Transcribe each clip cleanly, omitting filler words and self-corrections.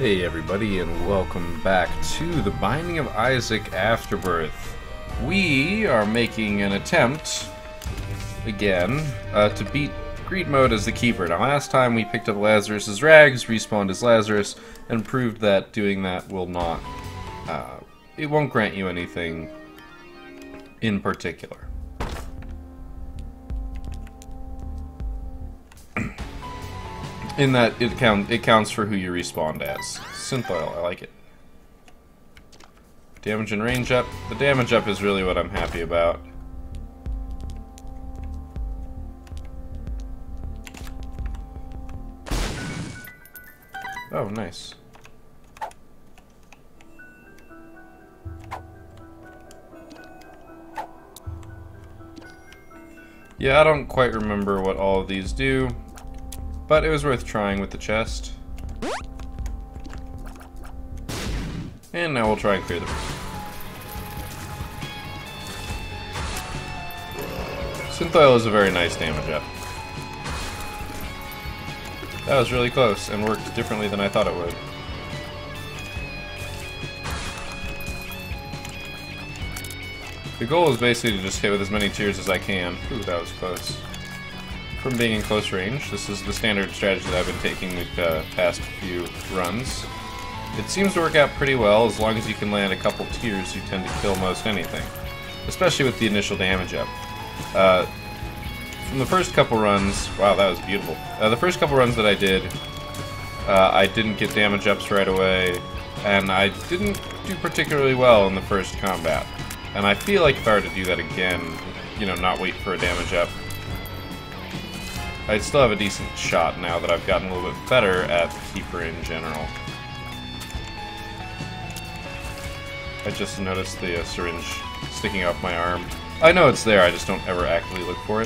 Hey everybody, and welcome back to The Binding of Isaac Afterbirth. We are making an attempt, again, to beat Greed Mode as the Keeper. Now last time we picked up Lazarus's rags, respawned as Lazarus, and proved that doing that will not, it won't grant you anything in particular. In that it counts for who you respawned as. Synth oil, I like it. Damage and range up. The damage up is really what I'm happy about. Oh, nice. Yeah, I don't quite remember what all of these do, but it was worth trying with the chest. And now we'll try and clear the room. Synth oil is a very nice damage up. That was really close and worked differently than I thought it would. The goal is basically to just hit with as many tears as I can. Ooh, that was close. From being in close range. This is the standard strategy that I've been taking the past few runs. It seems to work out pretty well. As long as you can land a couple tiers, you tend to kill most anything. Especially with the initial damage up. From the first couple runs... Wow, that was beautiful. The first couple runs that I did, I didn't get damage ups right away, and I didn't do particularly well in the first combat. And I feel like if I were to do that again, you know, not wait for a damage up, I'd still have a decent shot now that I've gotten a little bit better at the Keeper in general. I just noticed the syringe sticking off my arm. I know it's there, I just don't ever actively look for it.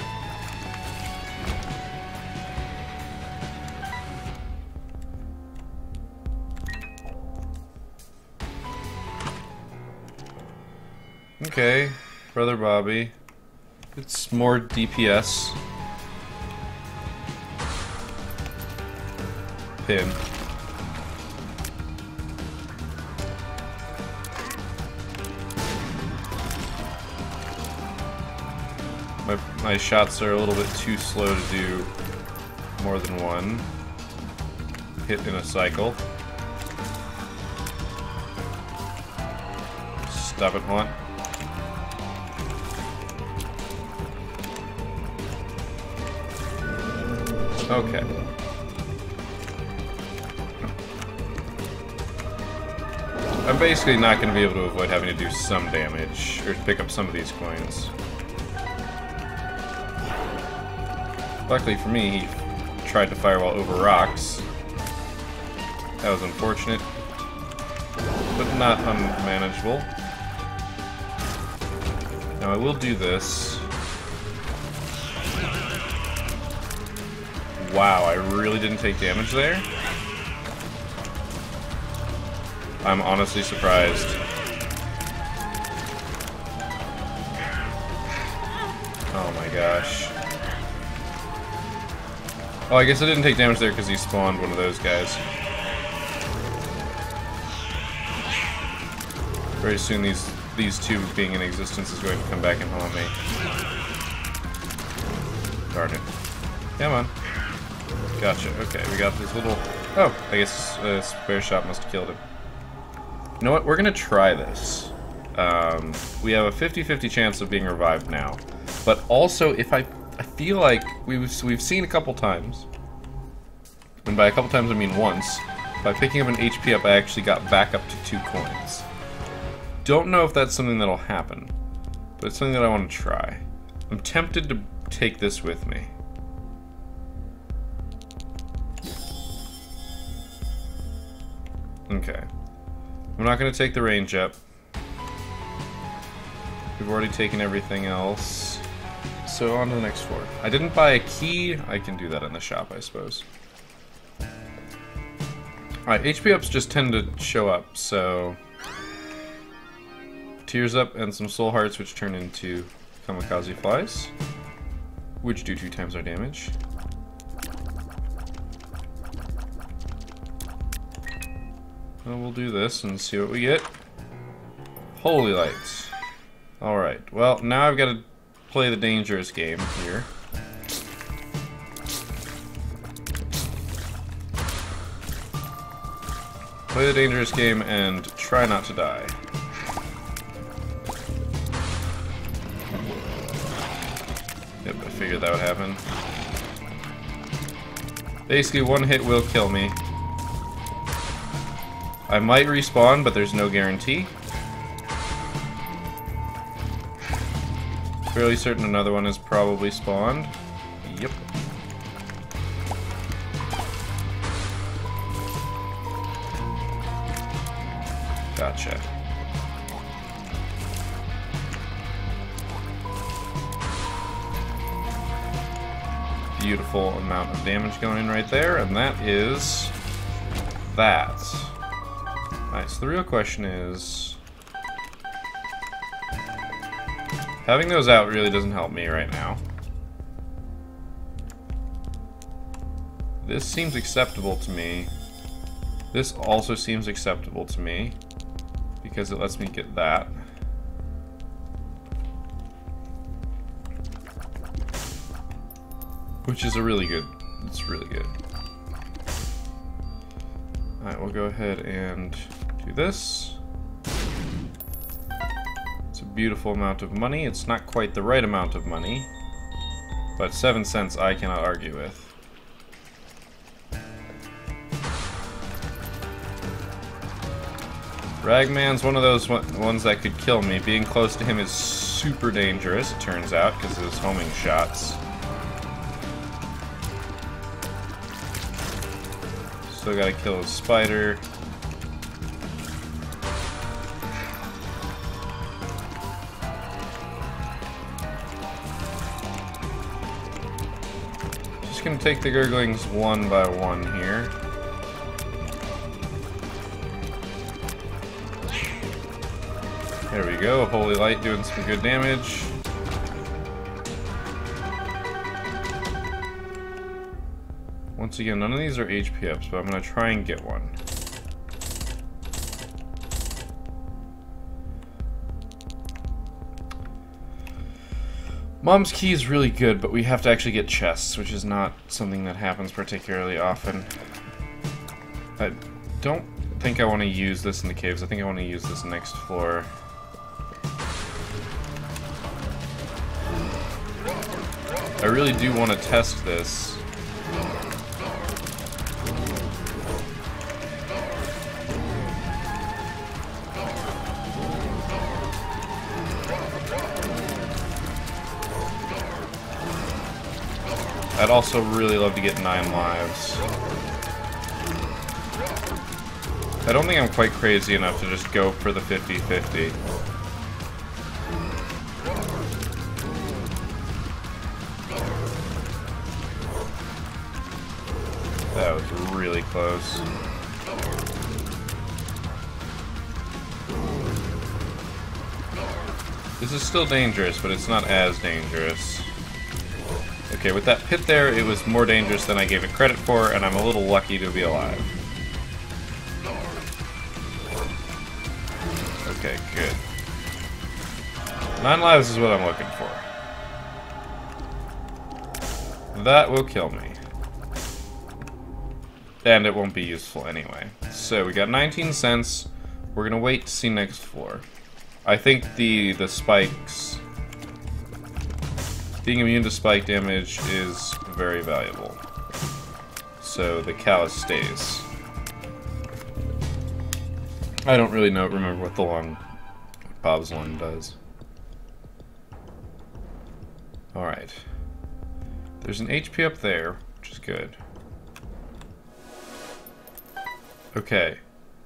Okay, Brother Bobby. It's more DPS. Pin. My shots are a little bit too slow to do more than one hit in a cycle. Stop it, Juan. Okay. I'm basically not going to be able to avoid having to do some damage, or pick up some of these coins. Luckily for me, he tried to firewall over rocks. That was unfortunate, but not unmanageable. Now I will do this. Wow, I really didn't take damage there? I'm honestly surprised. Oh my gosh. Oh, I guess I didn't take damage there because he spawned one of those guys. Very soon these two being in existence is going to come back and haunt me. Darn it. Come on. Gotcha. Okay, we got this little... Oh, I guess a spare shot must have killed him. You know what? We're gonna try this. We have a 50-50 chance of being revived now. But also, if I feel like we've seen a couple times, and by a couple times I mean once, by picking up an HP up, I actually got back up to 2 coins. Don't know if that's something that'll happen, but it's something that I want to try. I'm tempted to take this with me. Okay. I'm not going to take the range up. We've already taken everything else. So on to the next floor. I didn't buy a key. I can do that in the shop, I suppose. Alright, HP ups just tend to show up, so... Tears up and some soul hearts, which turn into kamikaze flies, which do 2 times our damage. Well, we'll do this and see what we get. Holy lights. Alright, well, now I've got to play the dangerous game here. Play the dangerous game and try not to die. Yep, I figured that would happen. Basically, one hit will kill me. I might respawn, but there's no guarantee. Fairly certain another one is probably spawned. Yep. Gotcha. Beautiful amount of damage going in right there, and that is that. Alright, so the real question is, having those out really doesn't help me right now. This seems acceptable to me. This also seems acceptable to me, because it lets me get that. Which is a really good, it's really good. Alright, we'll go ahead and do this. It's a beautiful amount of money. It's not quite the right amount of money, but 7 cents I cannot argue with. Ragman's one of those ones that could kill me. Being close to him is super dangerous, it turns out, because of his homing shots. Still gotta kill his spider. Just gonna take the gurglings one by one here. There we go, Holy Light doing some good damage. Once again, none of these are HP ups, but I'm gonna try and get one. Mom's Key is really good, but we have to actually get chests, which is not something that happens particularly often. I don't think I want to use this in the caves. I think I want to use this next floor. I really do want to test this. I'd also really love to get 9 lives. I don't think I'm quite crazy enough to just go for the 50-50. That was really close. This is still dangerous, but it's not as dangerous. Okay, with that pit there, it was more dangerous than I gave it credit for, and I'm a little lucky to be alive. Okay, good. 9 lives is what I'm looking for. That will kill me. And it won't be useful anyway. So we got 19 cents. We're gonna wait to see next floor. I think the spikes, being immune to spike damage is very valuable. So the callus stays. I don't really remember what the lung, Bob's lung does. Alright. There's an HP up there, which is good. Okay.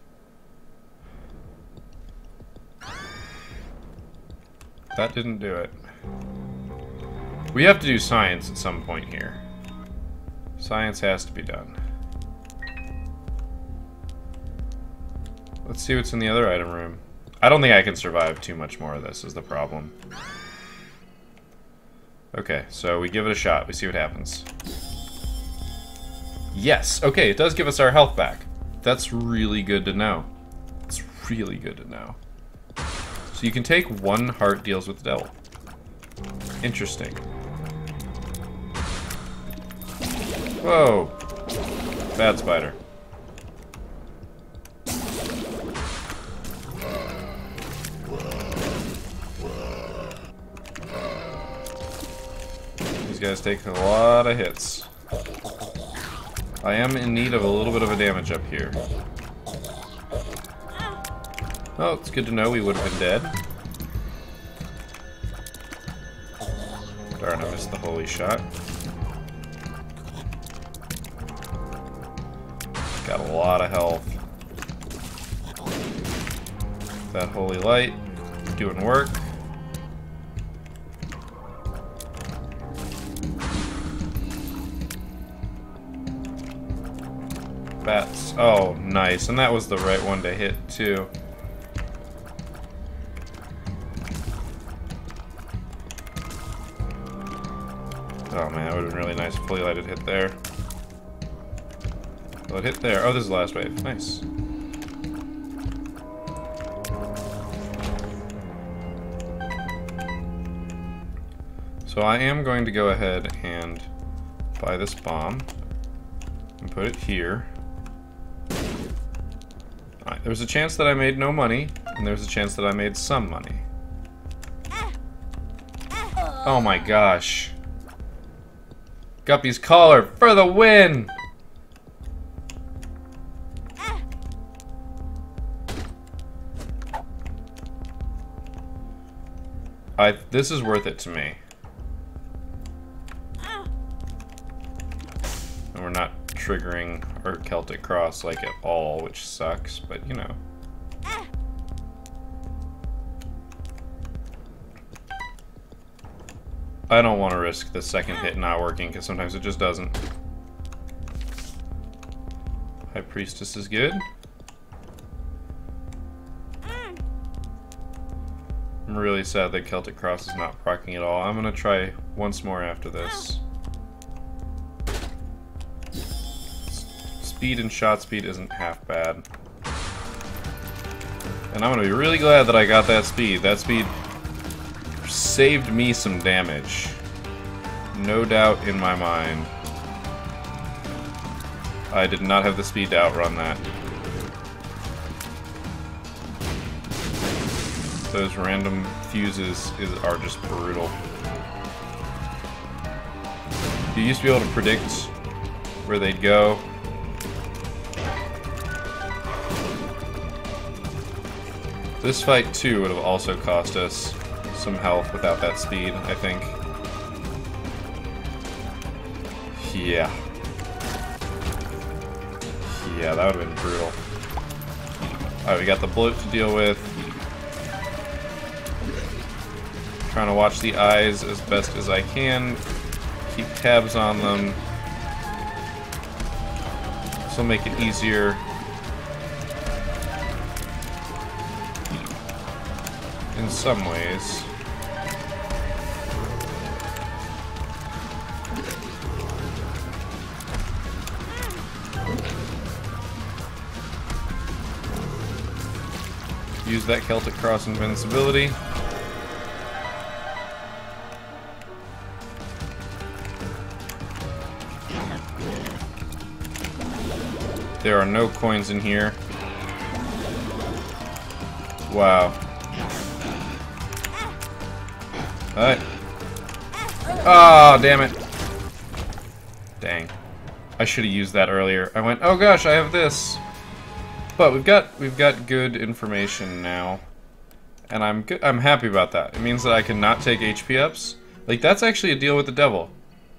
That didn't do it. We have to do science at some point here. Science has to be done. Let's see what's in the other item room. I don't think I can survive too much more of this, is the problem. Okay, so we give it a shot. We see what happens. Yes! Okay, it does give us our health back. That's really good to know. It's really good to know. So you can take 1 heart deals with the devil. Interesting. Whoa! Bad spider. These guys take a lot of hits. I am in need of a little bit of a damage up here. Oh, it's good to know we would have been dead. Darn, I missed the holy shot. Got a lot of health. That holy light doing work. Bats. Oh, nice. And that was the right one to hit, too. Oh man, that would have been really nice if fully lighted hit there. Well, it hit there. Oh, this is the last wave. Nice. So I am going to go ahead and buy this bomb and put it here. Alright, there was a chance that I made no money, and there was a chance that I made some money. Oh my gosh. Guppy's collar for the win! This is worth it to me. And we're not triggering our Celtic Cross like at all, which sucks, but you know. I don't want to risk the second hit not working, because sometimes it just doesn't. High Priestess is good. I'm really sad that Celtic Cross is not proccing at all. I'm gonna try once more after this. Speed and shot speed isn't half bad. And I'm gonna be really glad that I got that speed. That speed saved me some damage. No doubt in my mind. I did not have the speed to outrun that. Those random fuses are just brutal. You used to be able to predict where they'd go. This fight too would have also cost us some health without that speed, I think. Yeah. Yeah, that would have been brutal. Alright, we got the bloat to deal with. Trying to watch the eyes as best as I can. Keep tabs on them. This will make it easier. In some ways. Use that Celtic Cross invincibility. There are no coins in here. Wow. Alright. Oh, damn it. Dang. I should have used that earlier. I went, oh gosh, I have this. But we've got good information now. And I'm happy about that. It means that I can not take HP ups. Like, that's actually a deal with the devil.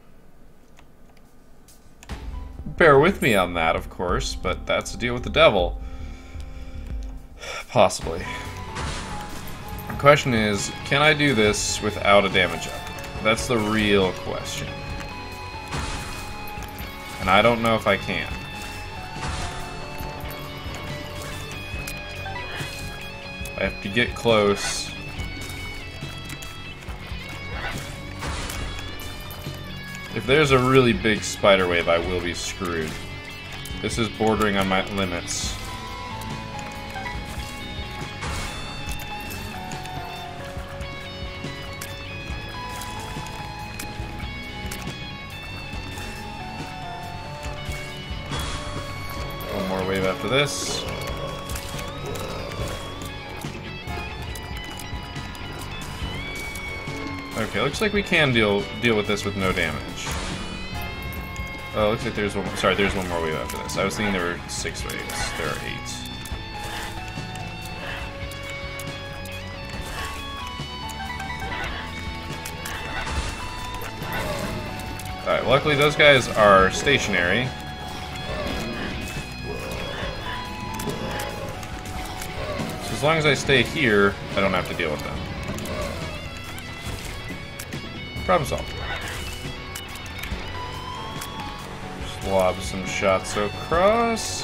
Bear with me on that, of course, but that's a deal with the devil. Possibly. The question is, can I do this without a damage up? That's the real question. And I don't know if I can. I have to get close. If there's a really big spider wave, I will be screwed. This is bordering on my limits. One more wave after this. Okay, looks like we can deal with this with no damage. Oh, looks like there's one. Sorry, there's one more wave after this. I was thinking there were 6 waves. There are 8. All right. Luckily, those guys are stationary. So as long as I stay here, I don't have to deal with them. Problem solved. Just lob some shots across.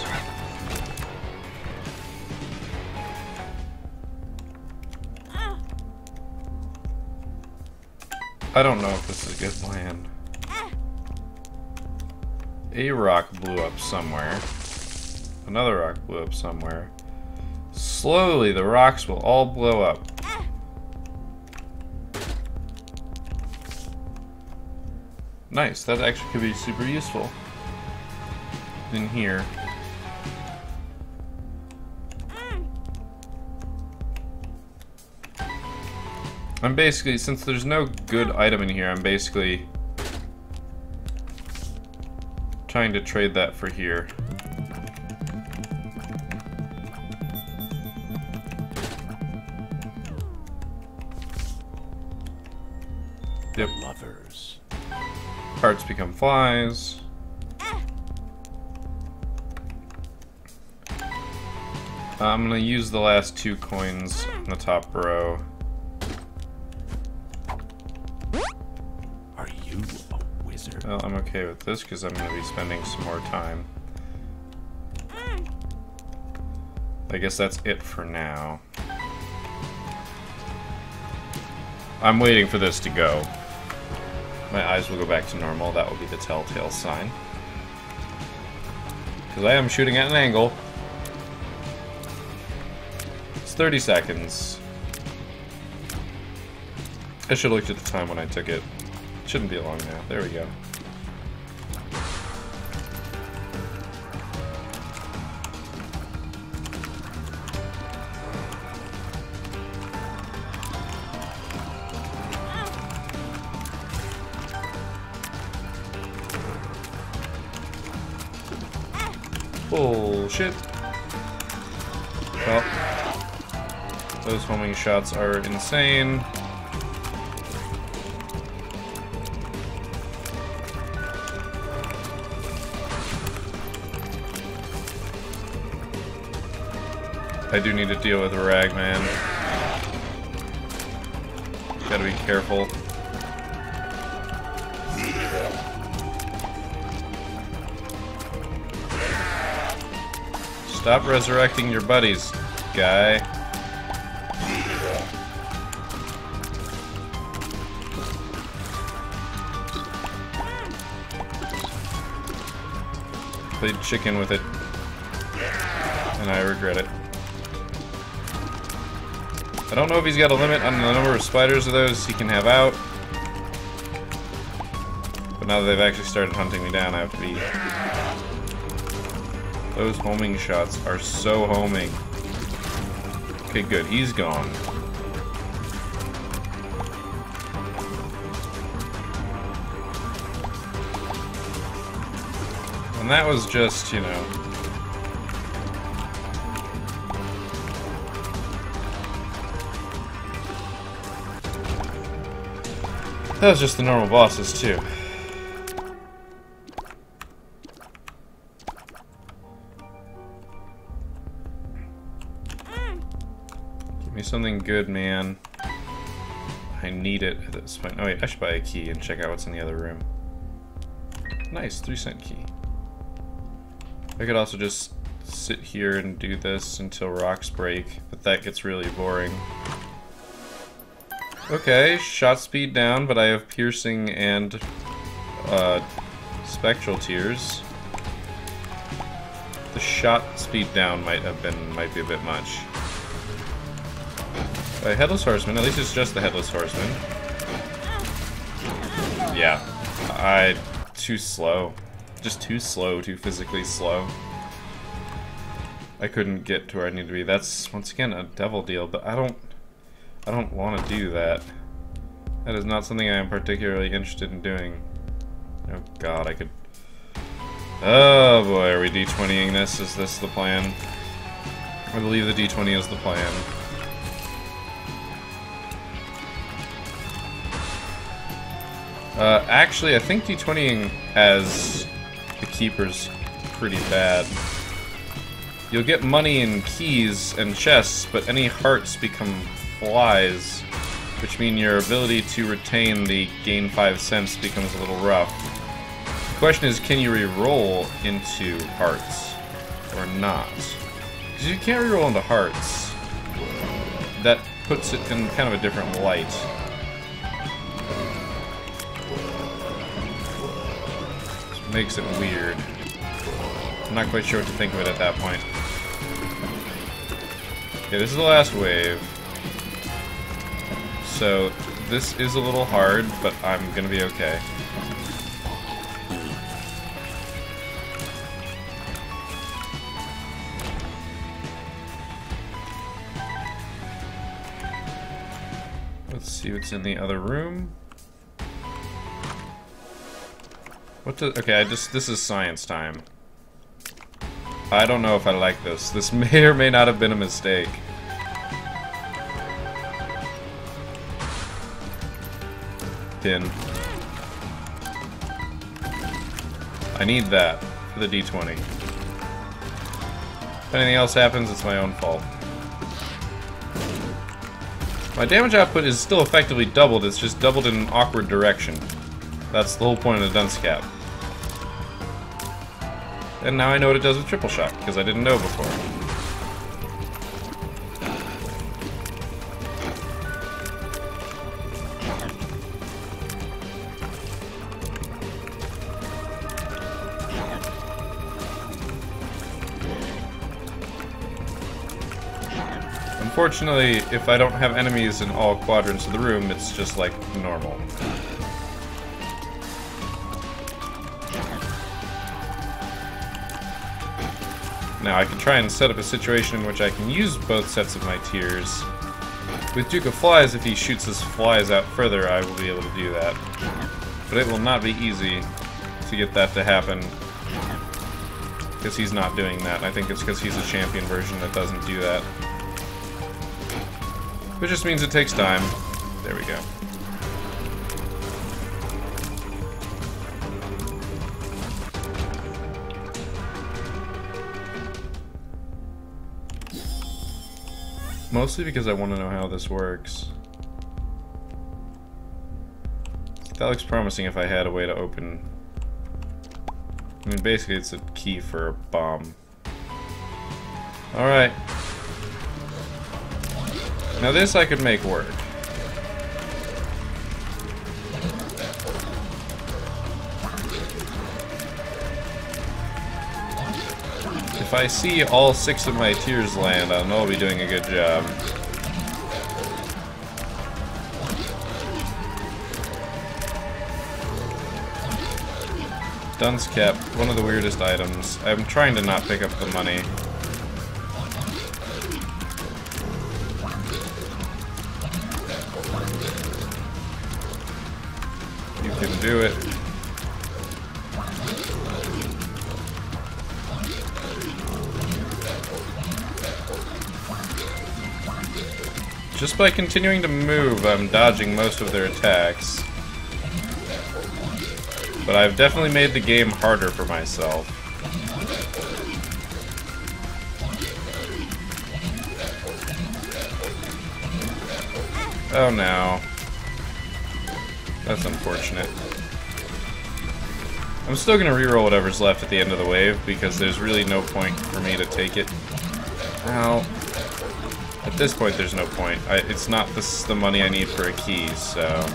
I don't know if this is a good plan. A rock blew up somewhere. Another rock blew up somewhere. Slowly, the rocks will all blow up. Nice, that actually could be super useful in here. I'm basically, since there's no good item in here, I'm basically trying to trade that for here. Yep. Lovers. Parts become flies. I'm gonna use the last 2 coins on the top row. Are you a wizard? Well, I'm okay with this because I'm gonna be spending some more time. I guess that's it for now. I'm waiting for this to go. My eyes will go back to normal. That will be the telltale sign. Because I am shooting at an angle. It's 30 seconds. I should have looked at the time when I took it. Shouldn't be long now. There we go. Bullshit. Well, those homing shots are insane. I do need to deal with a ragman. Gotta be careful. Stop resurrecting your buddies, guy. Played chicken with it, and I regret it. I don't know if he's got a limit on the number of spiders of those he can have out. But now that they've actually started hunting me down, I have to be... Those homing shots are so homing. Okay, good. He's gone. And that was just, you know... That was just the normal bosses, too. Give me something good, man. I need it at this point. Oh wait, I should buy a key and check out what's in the other room. Nice, 3-cent key. I could also just sit here and do this until rocks break, but that gets really boring. Okay, shot speed down, but I have piercing and spectral tears. The shot speed down might be a bit much. Headless Horseman, at least it's just the Headless Horseman. Yeah. Too slow. Just too slow, too physically slow. I couldn't get to where I need to be. That's, once again, a devil deal, but I don't want to do that. That is not something I am particularly interested in doing. Oh god, I could... Oh boy, are we D20ing this? Is this the plan? I believe the D20 is the plan. Actually, I think D20ing as the keeper's pretty bad. You'll get money and keys and chests, but any hearts become flies, which mean your ability to retain the gain 5 cents becomes a little rough. The question is, can you re-roll into hearts or not? Because if you can't re-roll into hearts, that puts it in kind of a different light. Which makes it weird. I'm not quite sure what to think of it at that point. Okay, this is the last wave. So, this is a little hard, but I'm gonna be okay. Let's see what's in the other room. Okay, this is science time. I don't know if I like this. This may or may not have been a mistake. Pin. I need that for the D20. If anything else happens, it's my own fault. My damage output is still effectively doubled, it's just doubled in an awkward direction. That's the whole point of the dunce cap. And now I know what it does with triple shot, because I didn't know before. Unfortunately, if I don't have enemies in all quadrants of the room, it's just like normal. Now I can try and set up a situation in which I can use both sets of my tiers. With Duke of Flies, if he shoots his flies out further, I will be able to do that. But it will not be easy to get that to happen, because he's not doing that. I think it's because he's a champion version that doesn't do that. Which just means it takes time. There we go. Mostly because I want to know how this works. That looks promising if I had a way to open... I mean, basically it's a key for a bomb. Alright. Now this I could make work. If I see all 6 of my tiers land, I'll know I'll be doing a good job. Dunce cap, one of the weirdest items. I'm trying to not pick up the money. You can do it. Just by continuing to move, I'm dodging most of their attacks. But I've definitely made the game harder for myself. Oh no. That's unfortunate. I'm still gonna reroll whatever's left at the end of the wave, because there's really no point for me to take it. Well, at this point there's no point. It's not the money I need for a key, so...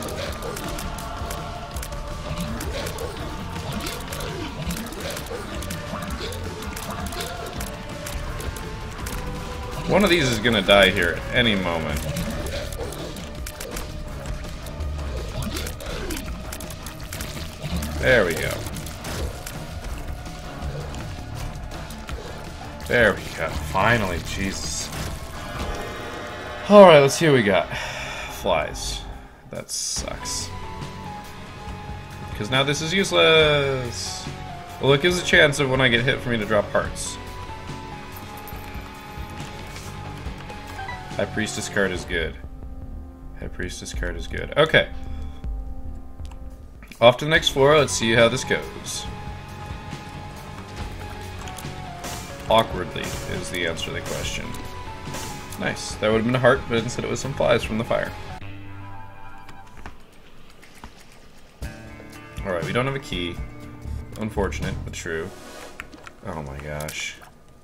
One of these is gonna die here at any moment. There we go. There we go. Finally, Jesus. Alright, let's see what we got. Flies. That sucks. Because now this is useless. Well, it gives a chance of when I get hit for me to drop hearts. High Priestess card is good. High Priestess card is good. Okay. Off to the next floor. Let's see how this goes. Awkwardly is the answer to the question. Nice. That would have been a heart, but instead it was some flies from the fire. Alright, we don't have a key. Unfortunate, but true. Oh my gosh.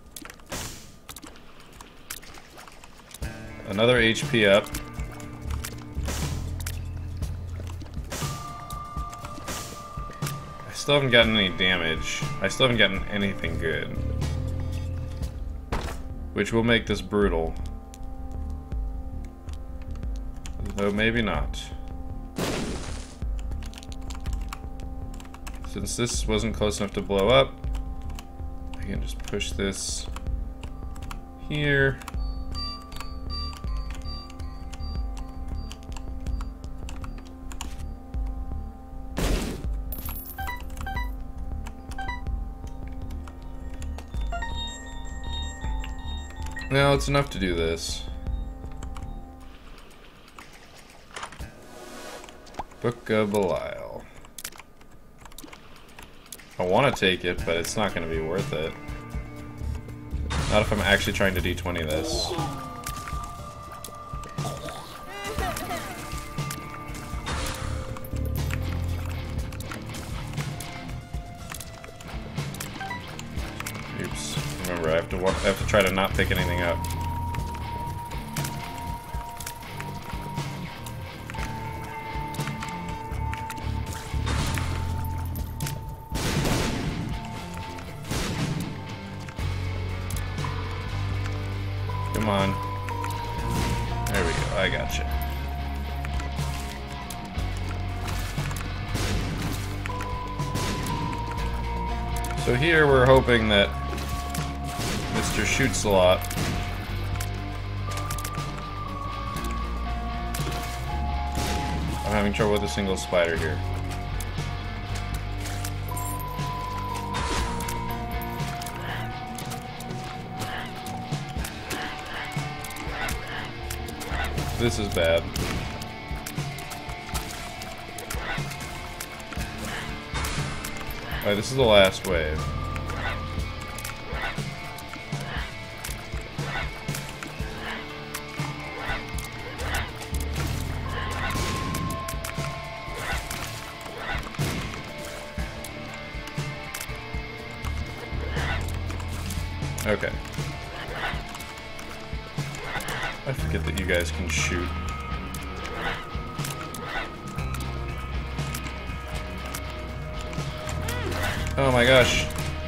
Another HP up. I still haven't gotten any damage. I still haven't gotten anything good. Which will make this brutal. Though maybe not. Since this wasn't close enough to blow up, I can just push this here. Now it's enough to do this. Book of Belial. I want to take it, but it's not going to be worth it. Not if I'm actually trying to D20 this. Oops. Remember, I have to try to not pick anything up. Come on. There we go. I gotcha. So here we're hoping that Mr. Shoots a lot. I'm having trouble with a single spider here. This is bad. Alright, this is the last wave. Okay. I forget that you guys can shoot. Oh my gosh.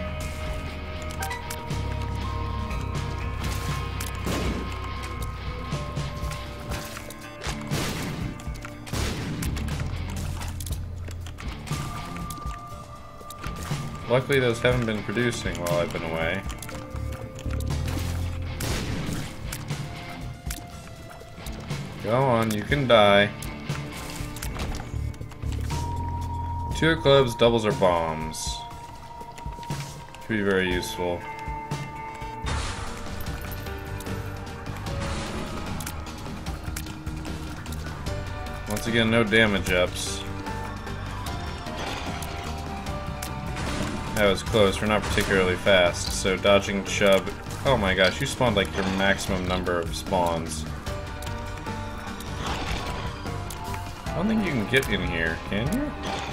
Luckily those haven't been producing while I've been away. Go on, you can die. 2 of clubs, doubles or bombs. Could be very useful. Once again, no damage ups. That was close. We're not particularly fast, so dodging Chubb. Oh my gosh, you spawned like your maximum number of spawns. I don't think you can get in here, can you?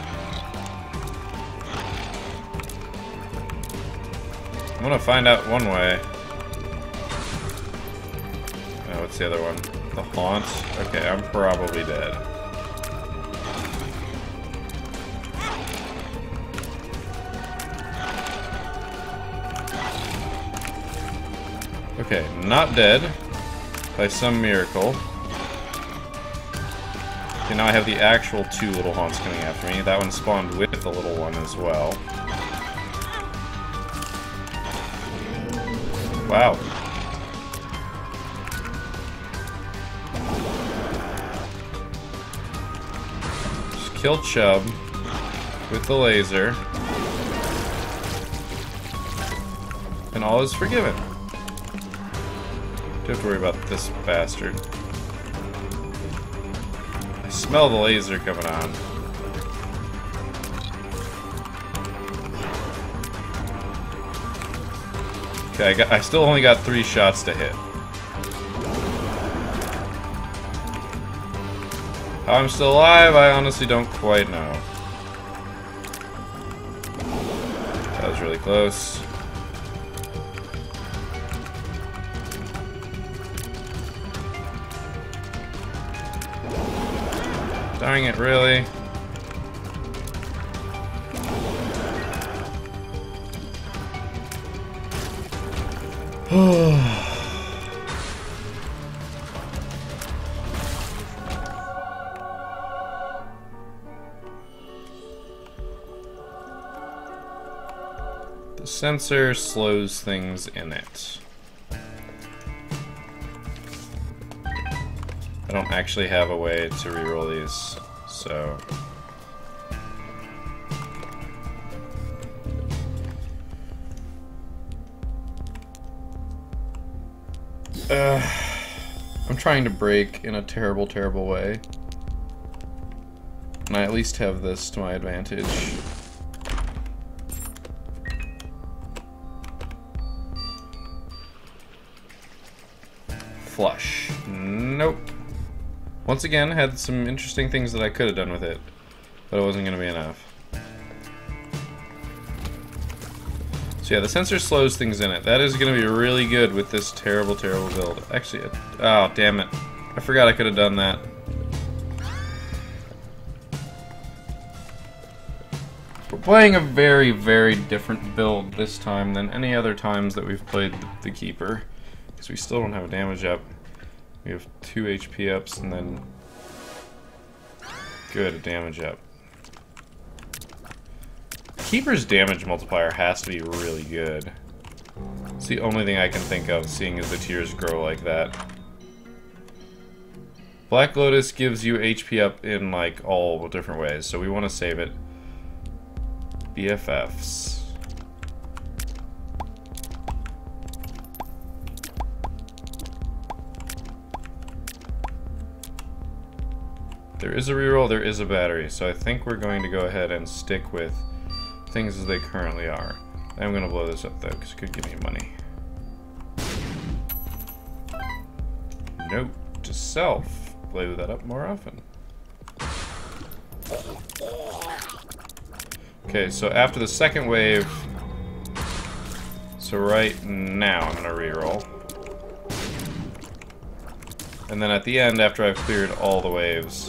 I'm gonna find out one way. Oh, what's the other one? The Haunt? Okay, I'm probably dead. Okay, not dead by some miracle. Okay, now I have the actual 2 little haunts coming after me. That one spawned with the little one as well. Wow. Just kill Chubb with the laser. And all is forgiven. Don't have to worry about this bastard. I smell the laser coming on. Okay, I still only got 3 shots to hit. How I'm still alive, I honestly don't quite know. That was really close. Darn it, really? The sensor slows things in it. I don't actually have a way to reroll these, so... I'm trying to break in a terrible, terrible way. And I at least have this to my advantage. Flush. Nope. Once again, had some interesting things that I could have done with it, but it wasn't going to be enough. So yeah, the sensor slows things in it. That is going to be really good with this terrible, terrible build. Actually, oh, damn it. I forgot I could have done that. We're playing a very, very different build this time than any other times that we've played the Keeper. Because we still don't have a damage up. We have 2 HP ups and then... good, a damage up. Keeper's damage multiplier has to be really good. It's the only thing I can think of, seeing as the tiers grow like that. Black Lotus gives you HP up in like all different ways, so we want to save it. BFFs. There is a reroll, there is a battery, so I think we're going to go ahead and stick with things as they currently are. I'm going to blow this up though, because it could give me money. Note to self. Play with that up more often. Okay, so after the second wave, so right now I'm going to reroll. And then at the end, after I've cleared all the waves,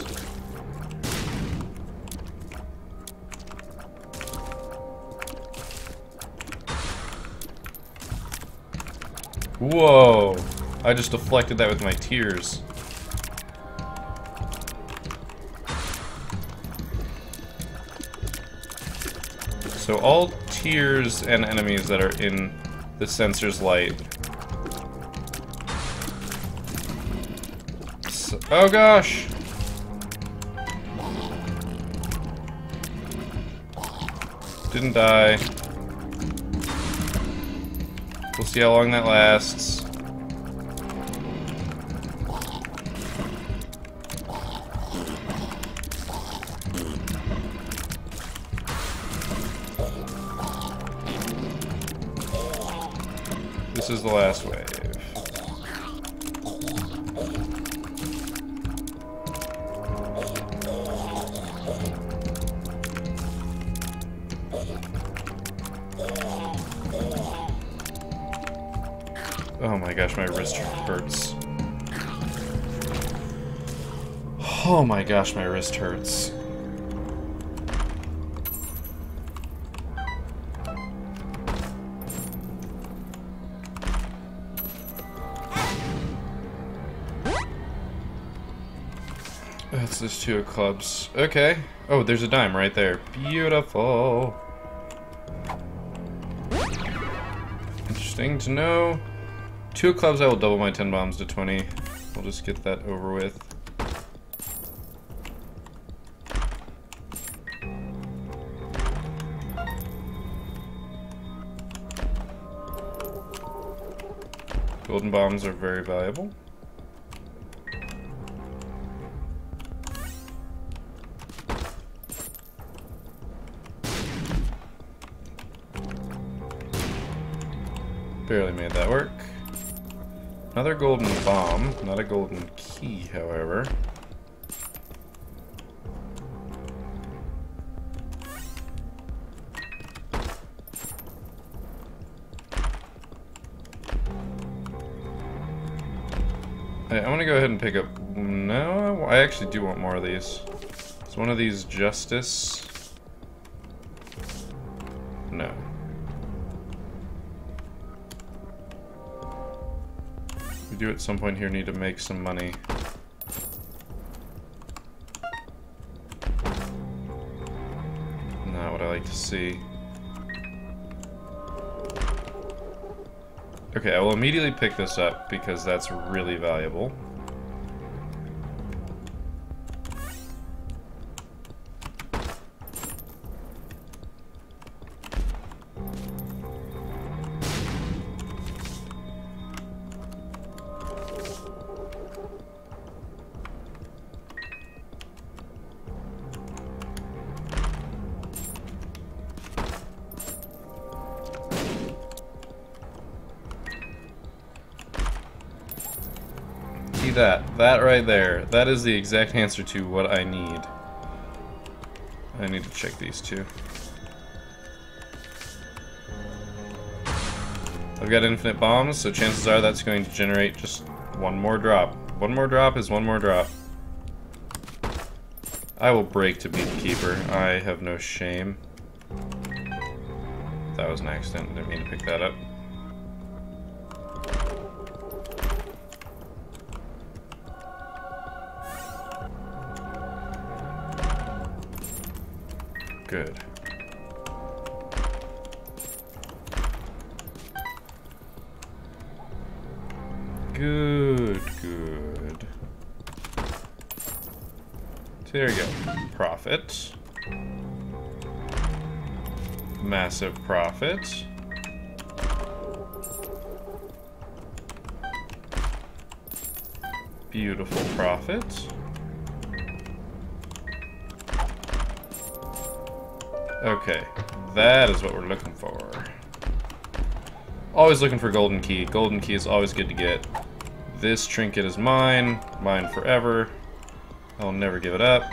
whoa! I just deflected that with my tears. So all tiers and enemies that are in the sensor's light. So, oh gosh! Didn't die. We'll see how long that lasts. This is the last wave. Oh my gosh, my wrist hurts. Oh my gosh, my wrist hurts. What's this 2 of clubs? Okay. Oh, there's a dime right there. Beautiful. Interesting to know. 2 of clubs, I will double my 10 bombs to 20. We'll just get that over with. Golden bombs are very valuable. Barely made that work. Another golden bomb, not a golden key, however. Hey, I'm gonna go ahead and pick up... No, I actually do want more of these. Is one of these justice? No. We do at some point here need to make some money. Not what I like to see. Okay, I will immediately pick this up because that's really valuable. That right there, that is the exact answer to what I need. I need to check these two. I've got infinite bombs, so chances are that's going to generate just one more drop. One more drop is one more drop. I will break to beat the keeper. I have no shame. That was an accident, didn't mean to pick that up. Good. Good, good. So there we go. Profit. Massive profit. Beautiful profit. Okay, that is what we're looking for. Always looking for golden key. Golden key is always good to get. This trinket is mine. Mine forever. I'll never give it up.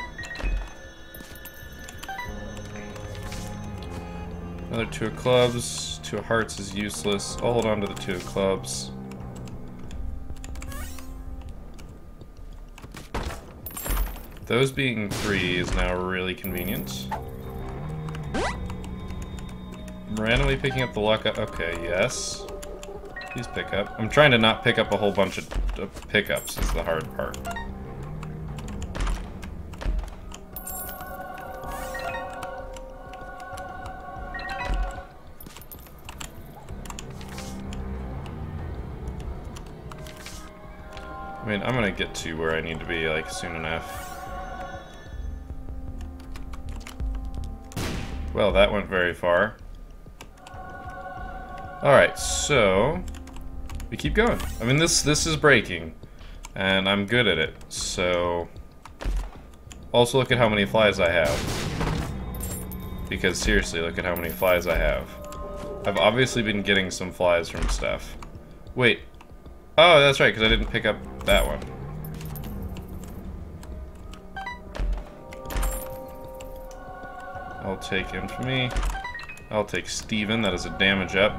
Another 2 of clubs. 2 of hearts is useless. I'll hold on to the 2 of clubs. Those being 3 is now really convenient. Randomly picking up the luck. Okay, yes. Please pick up. I'm trying to not pick up a whole bunch of pickups is the hard part. I mean, I'm gonna get to where I need to be, like, soon enough. Well, that went very far. Alright, so... we keep going. I mean, this is breaking. And I'm good at it, so... Also, look at how many flies I have. Because, seriously, look at how many flies I have. I've obviously been getting some flies from stuff. Wait. Oh, that's right, because I didn't pick up that one. I'll take Infamy. I'll take Steven, that is a damage up.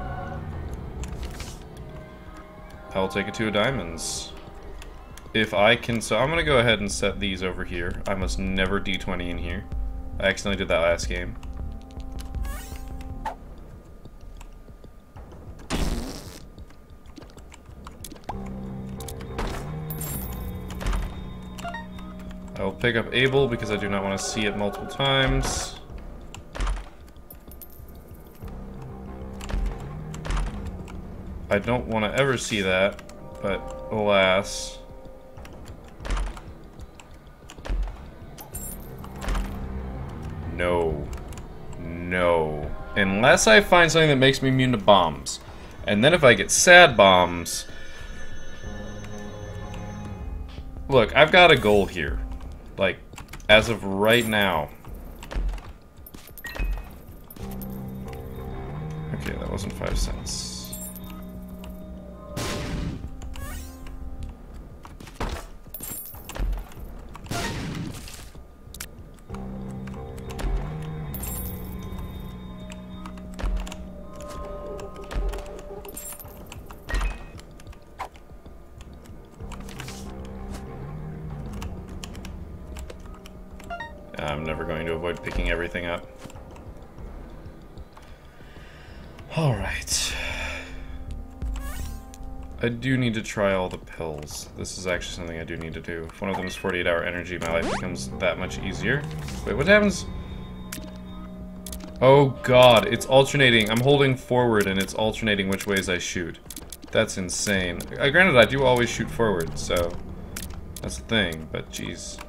I'll take a 2 of diamonds. If I can, so I'm gonna go ahead and set these over here. I must never D20 in here. I accidentally did that last game. I will pick up Able because I do not want to see it multiple times. I don't want to ever see that, but alas. No. No. Unless I find something that makes me immune to bombs. And then if I get sad bombs... Look, I've got a goal here. Like, as of right now. Okay, that wasn't 5 cents. I'm never going to avoid picking everything up. Alright. I do need to try all the pills. This is actually something I do need to do. If one of them is 48-hour energy, my life becomes that much easier. Wait, what happens? Oh god, it's alternating. I'm holding forward and it's alternating which ways I shoot. That's insane. Granted, I do always shoot forward, so... that's the thing, but jeez.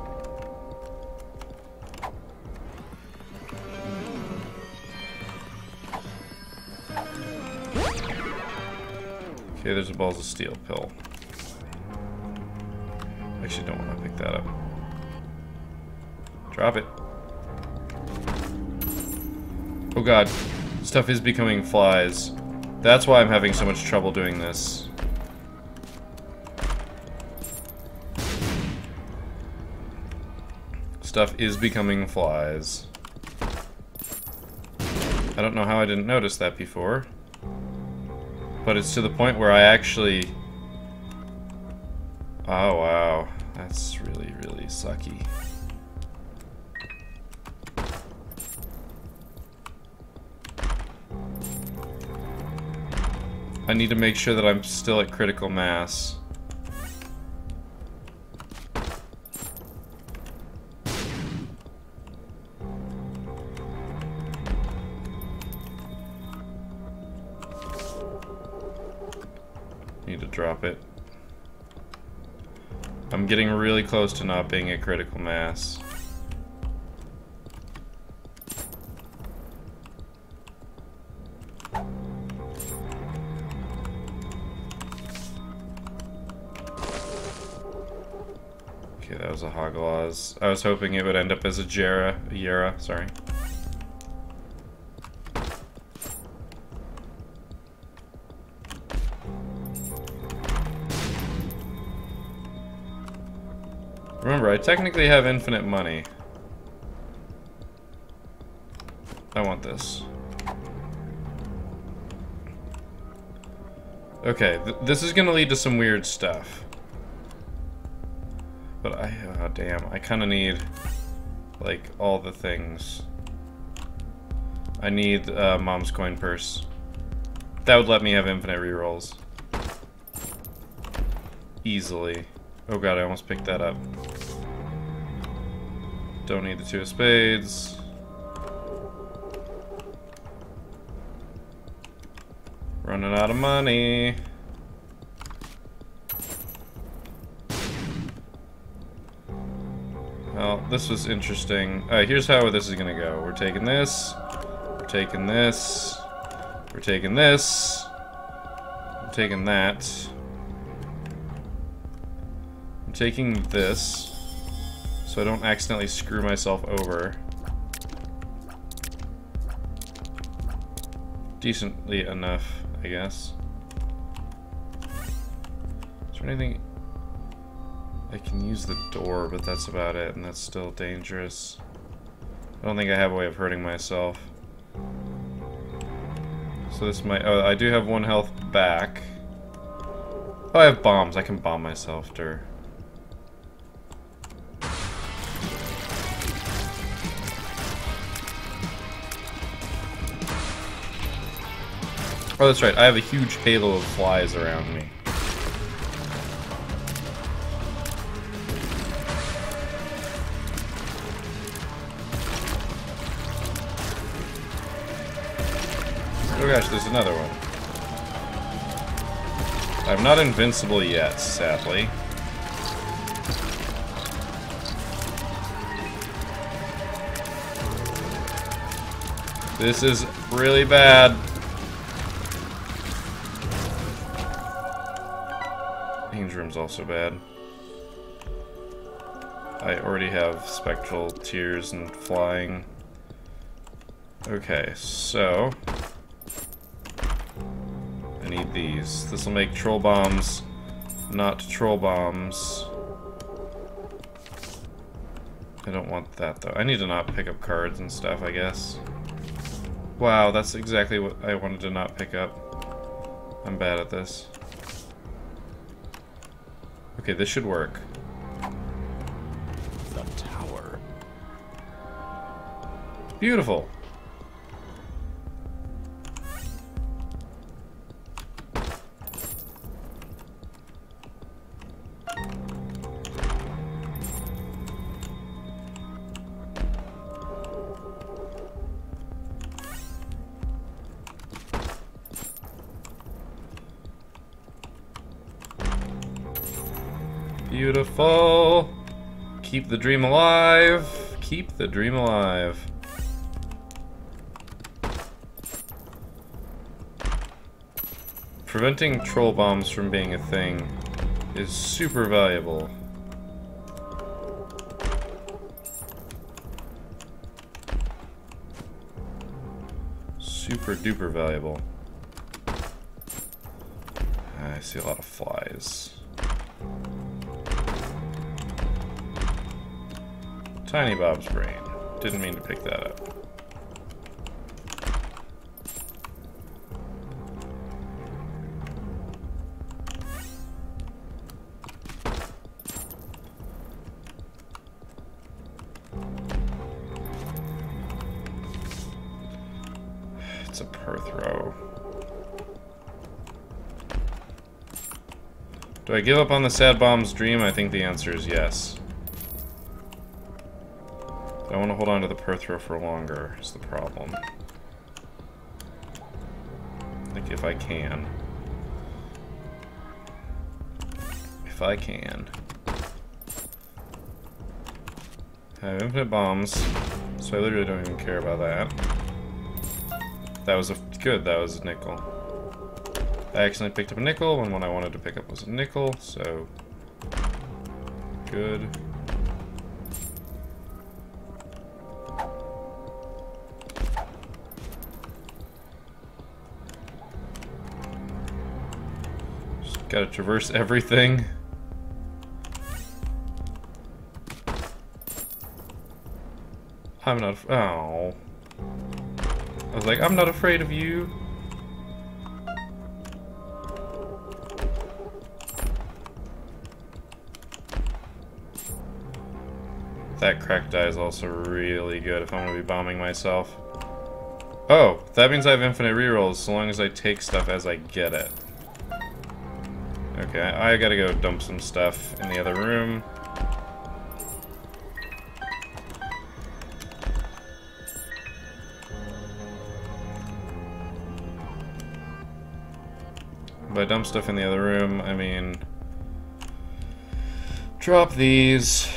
Okay, there's a Balls of Steel pill. I actually don't want to pick that up. Drop it. Oh god. Stuff is becoming flies. That's why I'm having so much trouble doing this. Stuff is becoming flies. I don't know how I didn't notice that before. But it's to the point where I actually... oh wow, that's really, really sucky. I need to make sure that I'm still at critical mass. Need to drop it. I'm getting really close to not being at critical mass. Okay, that was a Hoglaws. I was hoping it would end up as a Yera, sorry. Remember, I technically have infinite money. I want this. Okay, this is gonna lead to some weird stuff. But oh damn, I kinda need, like, all the things. I need Mom's coin purse. That would let me have infinite rerolls. Easily. Oh god, I almost picked that up. Don't need the 2 of spades. Running out of money. Well, this was interesting. Alright, here's how this is gonna go. We're taking this. We're taking this. We're taking this. We're taking that. I'm taking this, so I don't accidentally screw myself over. Decently enough, I guess. Is there anything... I can use the door, but that's about it, and that's still dangerous. I don't think I have a way of hurting myself. So this might... oh, I do have 1 health back. Oh, I have bombs. I can bomb myself, dur. Oh, that's right. I have a huge halo of flies around me. Oh gosh, there's another one. I'm not invincible yet, sadly. This is really bad. Range room's also bad. I already have spectral tears and flying. Okay, so I need these. This will make troll bombs not troll bombs. I don't want that though. I need to not pick up cards and stuff, I guess. Wow, that's exactly what I wanted to not pick up. I'm bad at this. Okay, this should work. The tower. Beautiful. Beautiful. Keep the dream alive. Keep the dream alive. Preventing troll bombs from being a thing is super valuable. Super duper valuable. I see a lot of flies. Tiny Bob's brain. Didn't mean to pick that up. It's a Perth row. Do I give up on the Sad Bomb's dream? I think the answer is yes. I want to hold on to the Perth row for longer, is the problem. Like, if I can. If I can. I have infinite bombs, so I literally don't even care about that. That was a good, that was a nickel. I accidentally picked up a nickel when what I wanted to pick up was a nickel, so good. Just gotta traverse everything. I'm not. Oh. I was like, I'm not afraid of you. That cracked die is also really good if I'm gonna be bombing myself. Oh, that means I have infinite rerolls so long as I take stuff as I get it. Okay, I gotta go dump some stuff in the other room. By dump stuff in the other room, I mean drop these.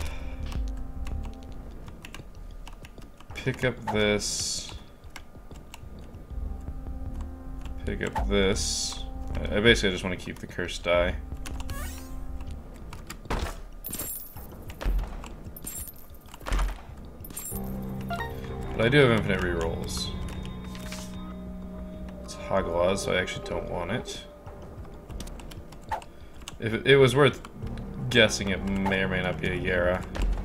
Pick up this. Pick up this. I basically just want to keep the cursed die. But I do have infinite rerolls. It's Hoglaws, so I actually don't want it. If it was worth guessing, it may or may not be a Yara.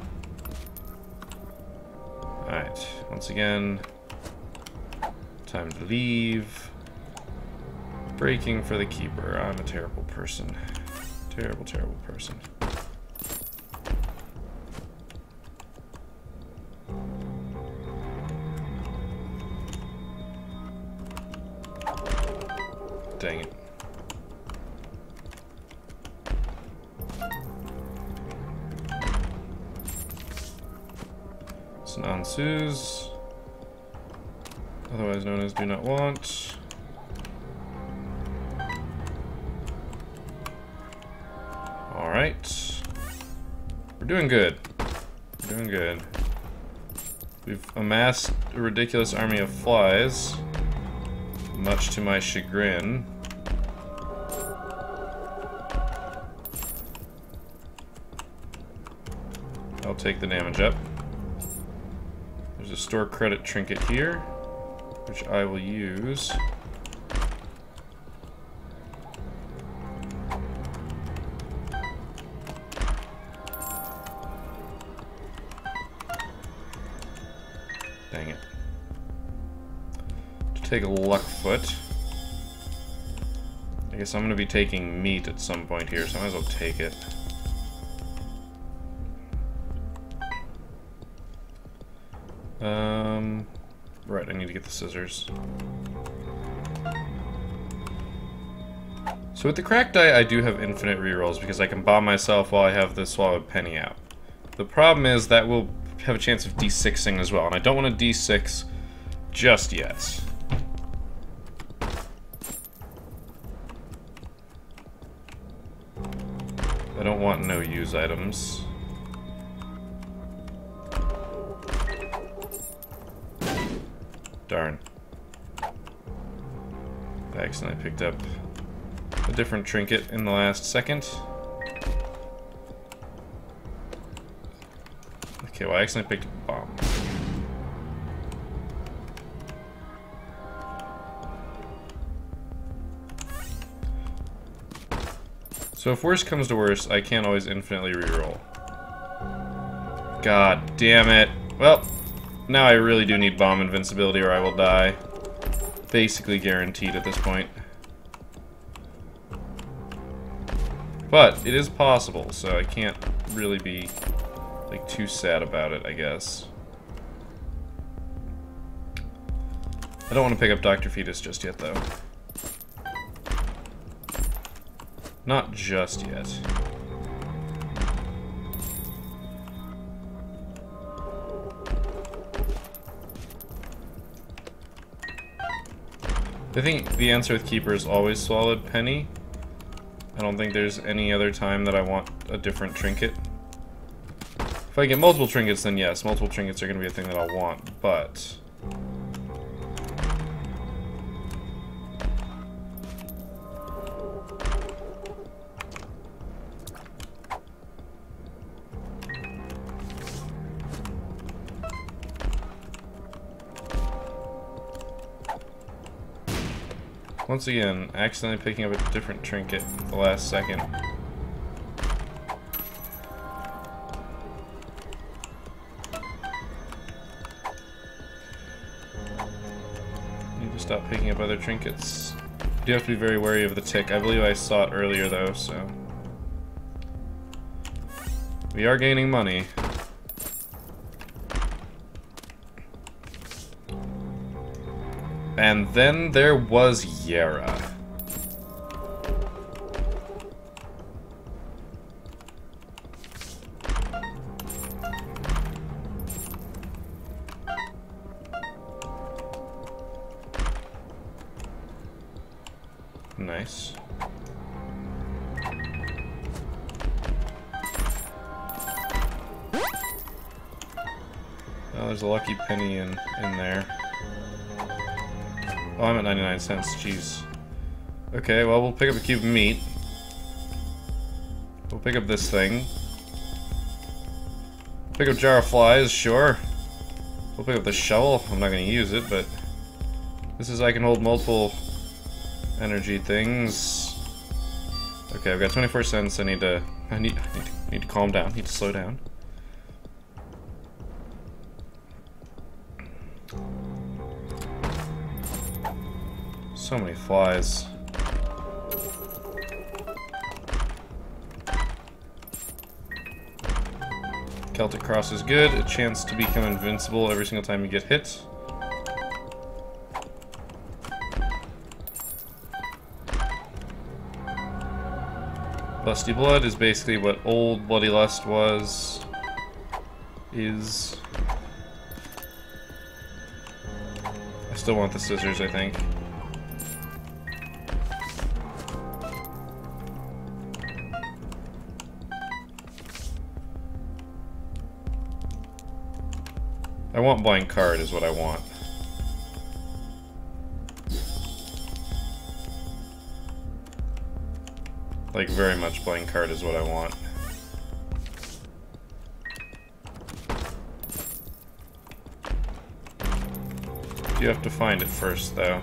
Alright, once again, time to leave. Breaking for the keeper. I'm a terrible person. Terrible, terrible person. Dang it. Nansus, otherwise known as do not want. We're doing good. We're doing good. We've amassed a ridiculous army of flies, much to my chagrin. I'll take the damage up. There's a store credit trinket here, which I will use. Dang it. To take a luck foot. I guess I'm going to be taking meat at some point here, so I might as well take it. Right, I need to get the scissors. So with the cracked die, I do have infinite rerolls because I can bomb myself while I have the swallowed penny out. The problem is that will have a chance of D6ing as well, and I don't want to D6 just yet. I don't want no use items. Darn. I accidentally picked up a different trinket in the last second. Okay, well I accidentally picked up a bomb. So if worse comes to worse, I can't always infinitely reroll. God damn it. Well, now I really do need bomb invincibility or I will die. Basically guaranteed at this point. But it is possible, so I can't really be like too sad about it, I guess. I don't want to pick up Dr. Fetus just yet, though. Not just yet. I think the answer with Keeper is always swallowed penny. I don't think there's any other time that I want a different trinket. If I get multiple trinkets, then yes, multiple trinkets are going to be a thing that I'll want, but... Once again, accidentally picking up a different trinket at the last second. Need to stop picking up other trinkets. You do have to be very wary of the tick. I believe I saw it earlier though, so... We are gaining money. And then there was Yara. Nice. Oh, there's a lucky penny in there. Oh, I'm at 99 cents, jeez. Okay, well, we'll pick up a cube of meat. We'll pick up this thing. Pick up a jar of flies, sure. We'll pick up the shovel. I'm not going to use it, but... This is I can hold multiple energy things. Okay, I've got 24 cents. I need to calm down. I need to slow down. So many flies. Celtic Cross is good. A chance to become invincible every single time you get hit. Lusty Blood is basically what old Bloody Lust was. I still want the scissors, I think. I want blank card is what I want. Like, very much blank card is what I want. You have to find it first, though.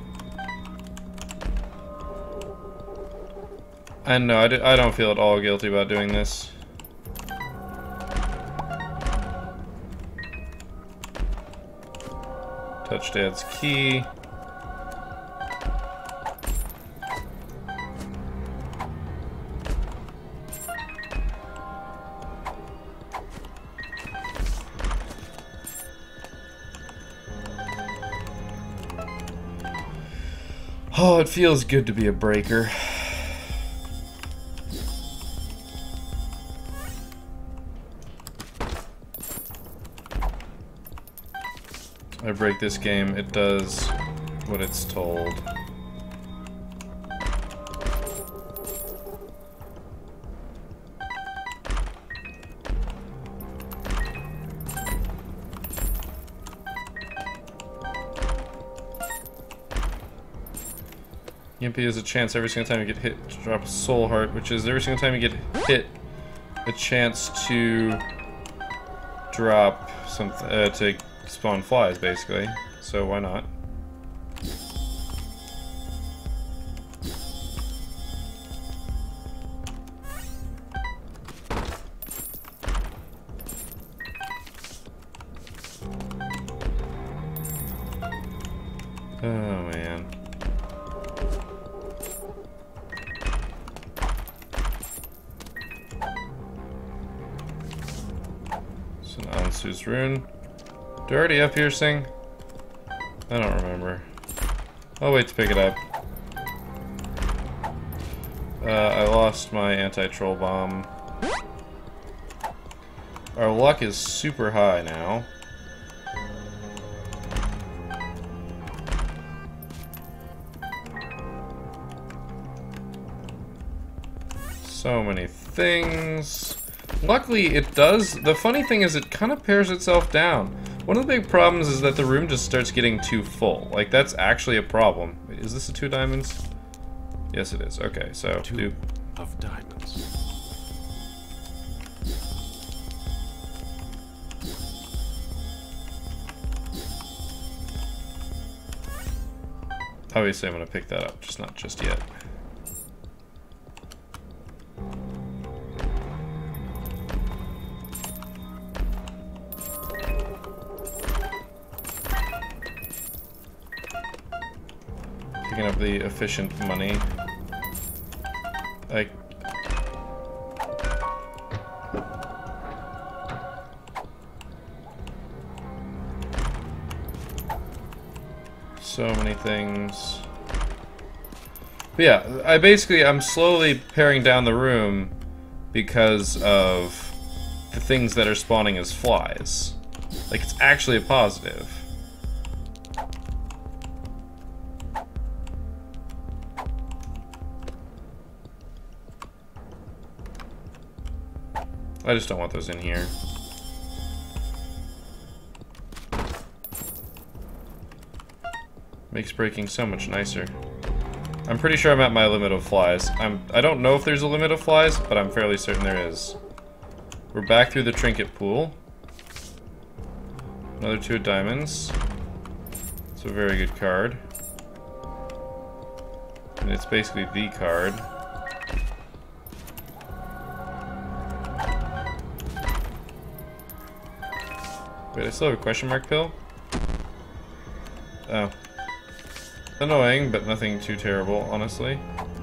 And no, I don't feel at all guilty about doing this. Touch Dad's key. Oh, it feels good to be a breaker. I break this game, it does what it's told. Gimpy has a chance every single time you get hit to drop a soul heart, which is every single time you get hit, a chance to drop something, to spawn flies, basically. So why not? Oh man. It's an Ansu's rune. Do I already have piercing? I don't remember. I'll wait to pick it up. I lost my anti-troll bomb. Our luck is super high now. So many things. Luckily, it does. The funny thing is it kind of pairs itself down. One of the big problems is that the room just starts getting too full. Like, that's actually a problem. Wait, is this a 2 diamonds? Yes, it is. Okay, so... 2 of diamonds. Obviously, I'm going to pick that up, just not just yet. Picking up the efficient money. Like... so many things. But yeah, I'm slowly paring down the room because of the things that are spawning as flies. Like, it's actually a positive. I just don't want those in here. Makes breaking so much nicer. I'm pretty sure I'm at my limit of flies. I don't know if there's a limit of flies, but I'm fairly certain there is. We're back through the trinket pool. Another 2 diamonds. It's a very good card. And it's basically the card. Wait, I still have a question mark pill? Oh. Annoying, but nothing too terrible, honestly.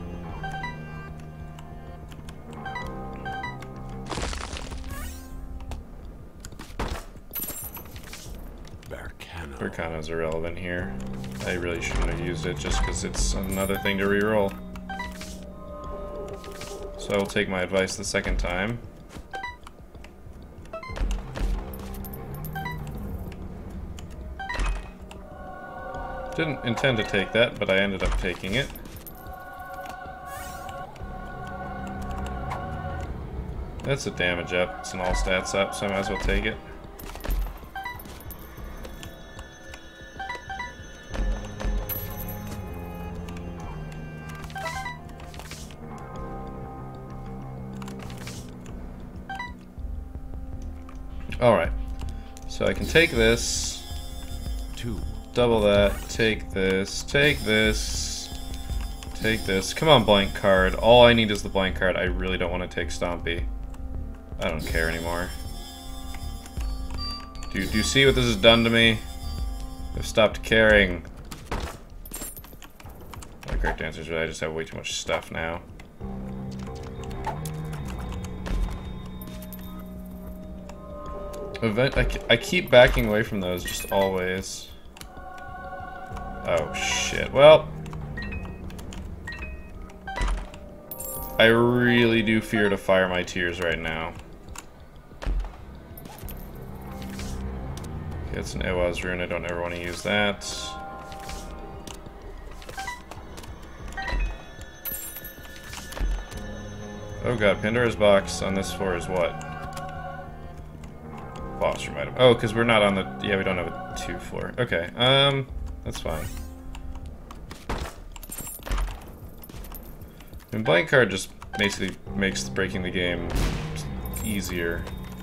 Berkano's irrelevant here. I really shouldn't have used it just because it's another thing to reroll. So I will take my advice the second time. Didn't intend to take that, but I ended up taking it. That's a damage up. It's an all stats up, so I might as well take it. Alright. So I can take this. 2. Double that. Take this. Take this. Take this. Come on, blank card. All I need is the blank card. I really don't want to take Stompy. I don't care anymore. Do you see what this has done to me? I've stopped caring. The correct answer is I just have way too much stuff now. I keep backing away from those, just always. Oh shit. Well, I really do fear to fire my tears right now. Okay, it's an Ewaz rune. I don't ever want to use that. Oh god, Pandora's box on this floor is what? Boss room item. Oh, because we're not on the... Yeah, we don't have a 2 floor. Okay, that's fine. And blank card just basically makes breaking the game easier.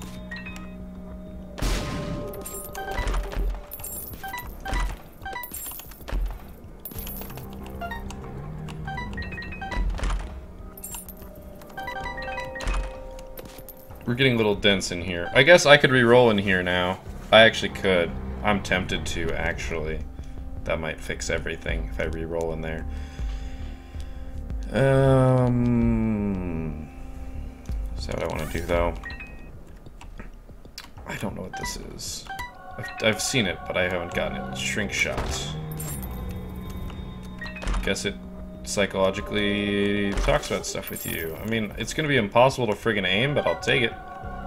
We're getting a little dense in here. I guess I could re-roll in here now. I actually could. I'm tempted to, actually. That might fix everything if I re-roll in there. Is that what I want to do, though? I don't know what this is. I've seen it, but I haven't gotten it. Shrink shot. Guess it psychologically talks about stuff with you. I mean, it's gonna be impossible to friggin' aim, but I'll take it.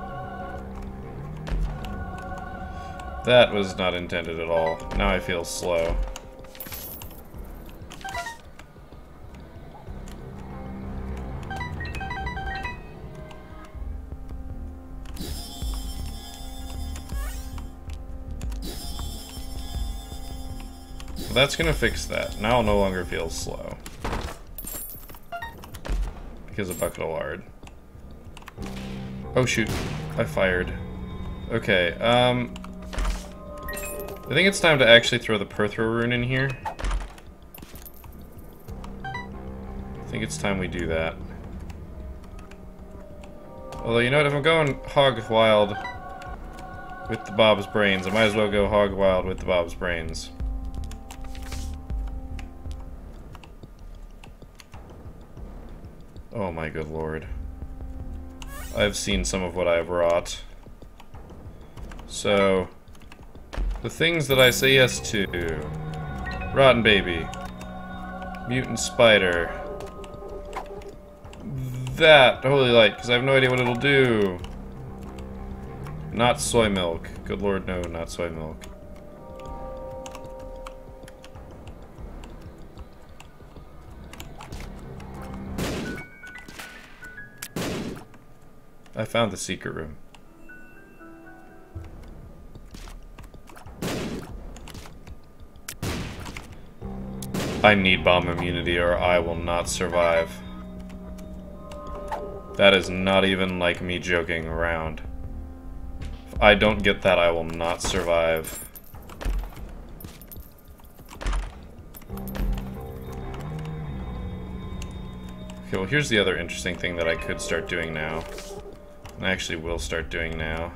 That was not intended at all. Now I feel slow. That's gonna fix that. Now I'll no longer feel slow. Because of Bucket of Lard. Oh shoot, I fired. Okay, I think it's time to actually throw the Perthro rune in here. I think it's time we do that. Although, you know what, if I'm going hog wild with the Bob's Brains, I might as well go hog wild with the Bob's Brains. Oh my good lord. I've seen some of what I've wrought. So, the things that I say yes to. Rotten Baby. Mutant Spider. That, Holy Light, because I have no idea what it'll do. Not soy milk. Good lord, no, not soy milk. I found the secret room. I need bomb immunity or I will not survive. That is not even like me joking around. If I don't get that, I will not survive. Okay, well here's the other interesting thing that I could start doing now. And I actually will start doing now.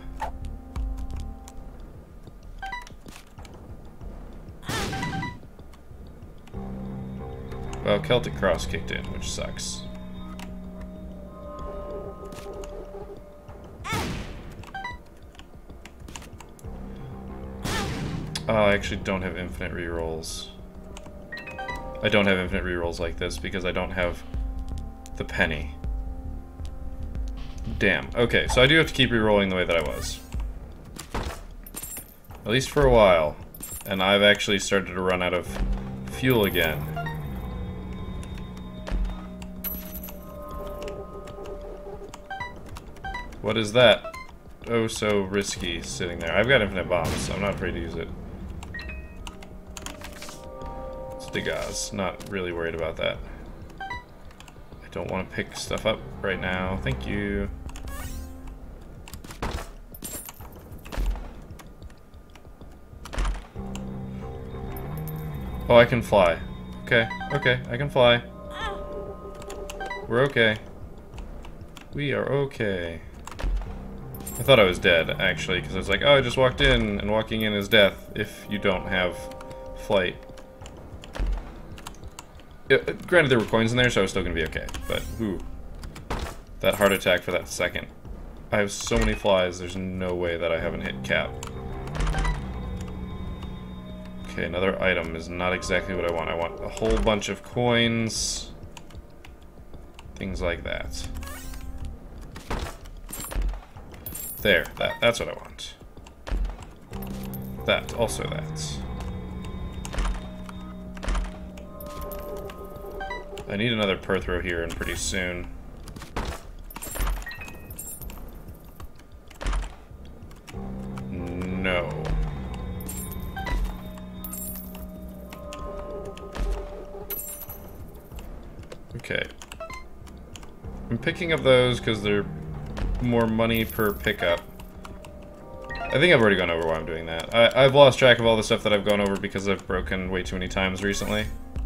Well, Celtic Cross kicked in, which sucks. Oh, I actually don't have infinite rerolls. I don't have infinite rerolls like this because I don't have the penny. Damn. Okay, so I do have to keep rerolling the way that I was. At least for a while. And I've actually started to run out of fuel again. What is that? Oh, so risky sitting there. I've got infinite bombs, so I'm not afraid to use it. It's Degaz. Not really worried about that. I don't want to pick stuff up right now. Thank you. Oh, I can fly. Okay, okay, I can fly. We're okay. We are okay. I thought I was dead, actually, because I was like, oh, I just walked in, and walking in is death if you don't have flight. Granted, there were coins in there, so I was still going to be okay, but, ooh. That heart attack for that second. I have so many flies, there's no way that I haven't hit cap. Okay, another item is not exactly what I want. I want a whole bunch of coins. Things like that. There, that's what I want. That, also that. I need another Perthrow here and pretty soon. No. Okay. I'm picking up those because they're more money per pickup. I think I've already gone over why I'm doing that. I've lost track of all the stuff that I've gone over because I've broken way too many times recently.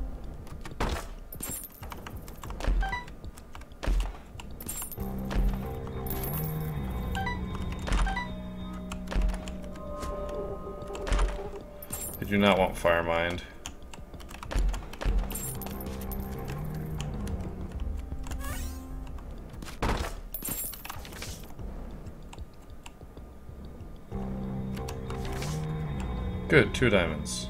I do not want Fire Mind. Good, 2 diamonds.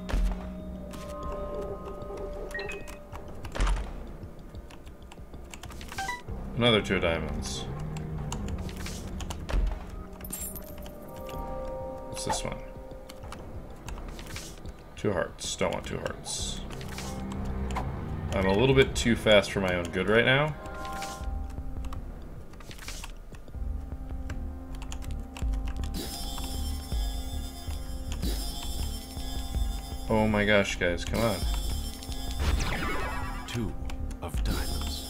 Another 2 diamonds. What's this one? 2 hearts. Don't want 2 hearts. I'm a little bit too fast for my own good right now. Oh my gosh, guys, come on. 2 of diamonds.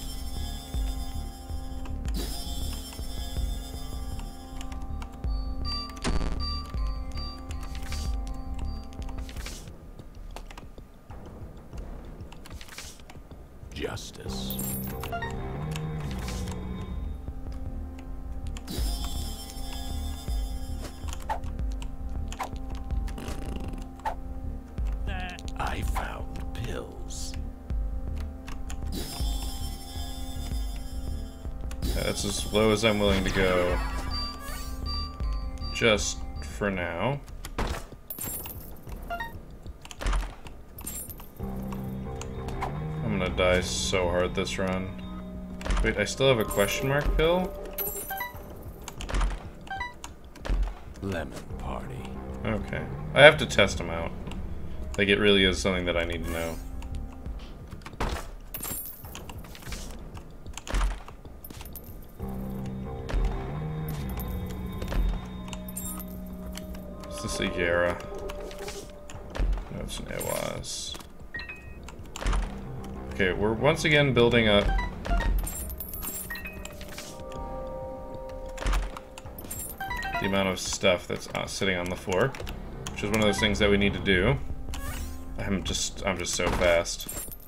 Justice. I found pills. That's as low as I'm willing to go. Just for now. I'm gonna die so hard this run. Wait, I still have a question mark pill? Lemon party. Okay. I have to test them out. Like, it really is something that I need to know. Is this a Yara? No, it's an Ewas. Okay, we're once again building up. The amount of stuff that's sitting on the floor, which is one of those things that we need to do. I'm just so fast.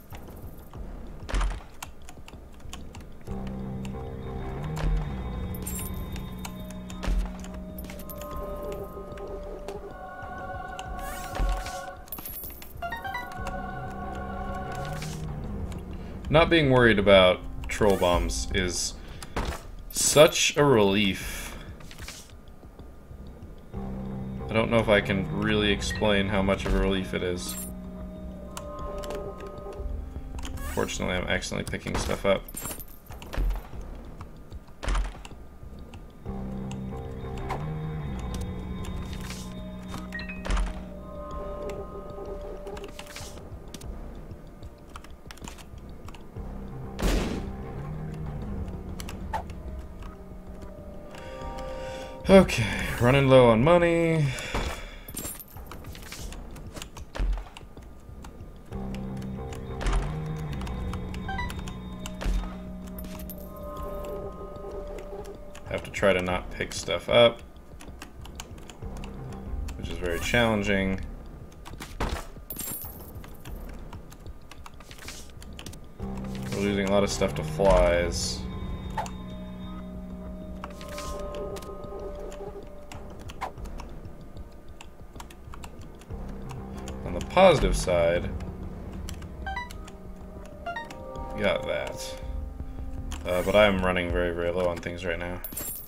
Not being worried about troll bombs is such a relief. I don't know if I can really explain how much of a relief it is. Fortunately, I'm accidentally picking stuff up. Okay, running low on money. Have to try to not pick stuff up, which is very challenging. losing a lot of stuff to flies. On the positive side, got that. But I am running very, very low on things right now.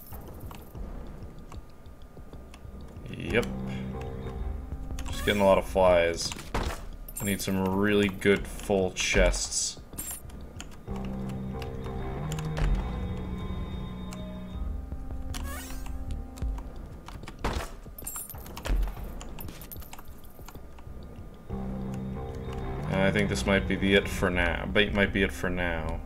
Yep. Just getting a lot of flies. I need some really good full chests. And I think this might be it for now. Bait might be it for now.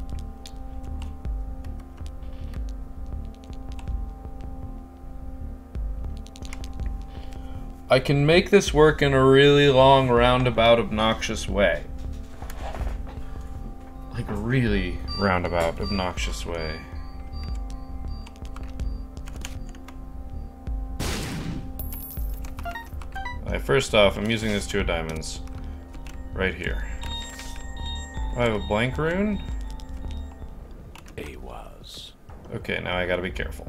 I can make this work in a really long, roundabout, obnoxious way. Like a really roundabout, obnoxious way. Alright, first off, I'm using this 2 of diamonds. Right here. I have a blank rune? was. Okay, now I gotta be careful.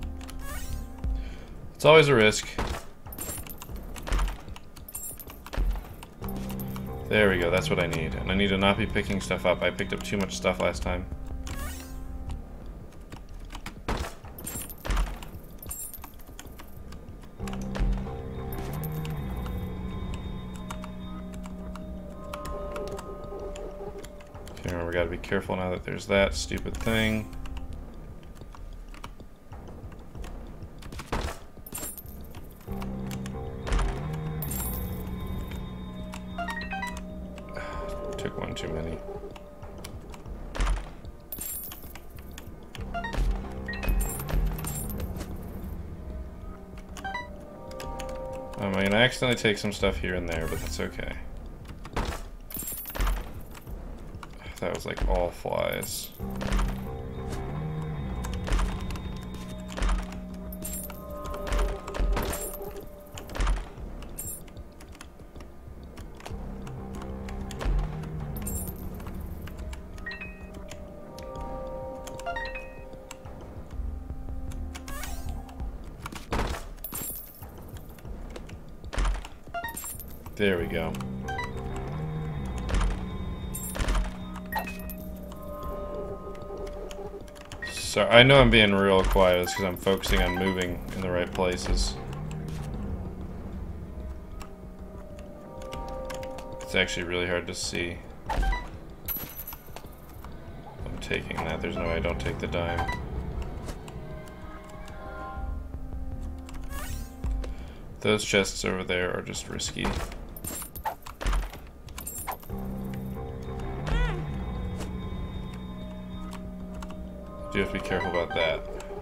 It's always a risk. There we go, that's what I need. And I need to not be picking stuff up. I picked up too much stuff last time. Okay, we gotta be careful now that there's that stupid thing. Took one too many. I'm gonna accidentally take some stuff here and there, but that's okay. That was like all flies. There we go. So I know I'm being real quiet because I'm focusing on moving in the right places. It's actually really hard to see. I'm taking that. There's no way I don't take the dime. Those chests over there are just risky. You have to be careful about that.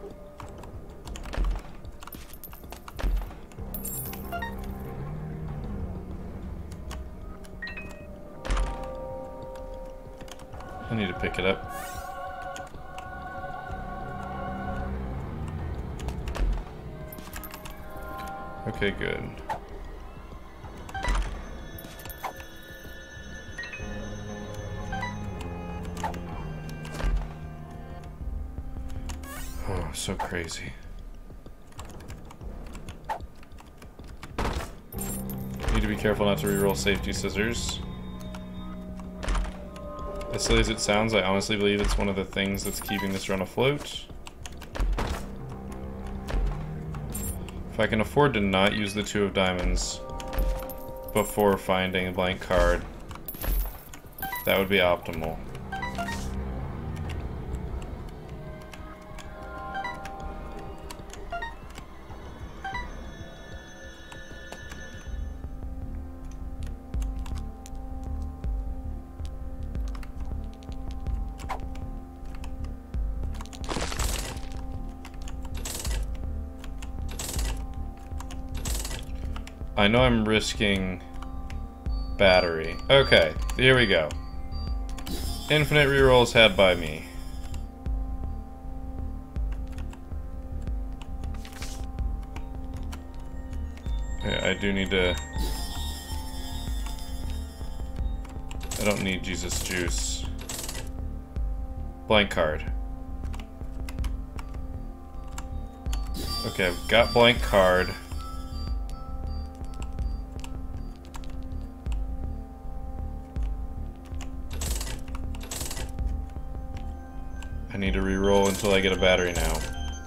I need to pick it up. Okay, good. Oh, so crazy. Need to be careful not to reroll safety scissors. As silly as it sounds, I honestly believe it's one of the things that's keeping this run afloat. If I can afford to not use the 2 of diamonds before finding a blank card, that would be optimal. I know I'm risking battery. Okay, here we go. Infinite rerolls had by me. Okay, I do need to... I don't need Jesus juice. Blank card. Okay, I've got blank card. I need to re-roll until I get a battery now.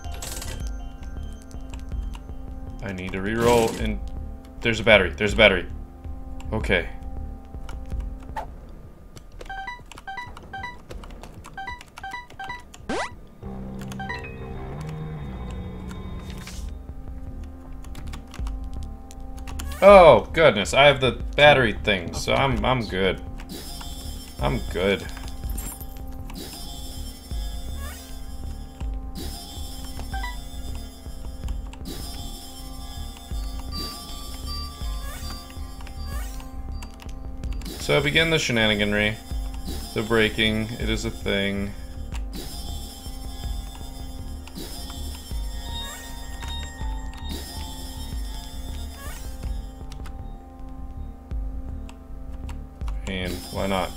I need to re-roll and... There's a battery. There's a battery. Okay. Oh, goodness. I have the battery thing, so I'm good. I'm good. So begin the shenaniganry. The breaking. It is a thing. And why not?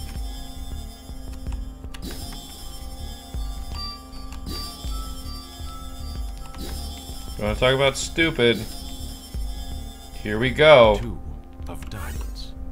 You want to talk about stupid? Here we go. 2 of diamonds.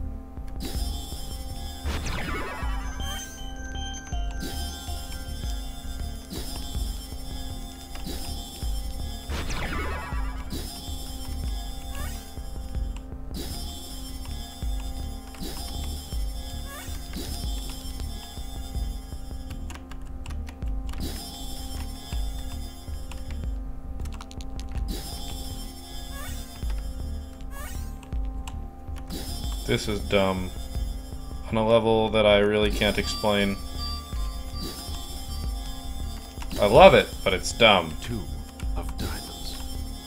This is dumb. On a level that I really can't explain. I love it, but it's dumb. 2 of diamonds.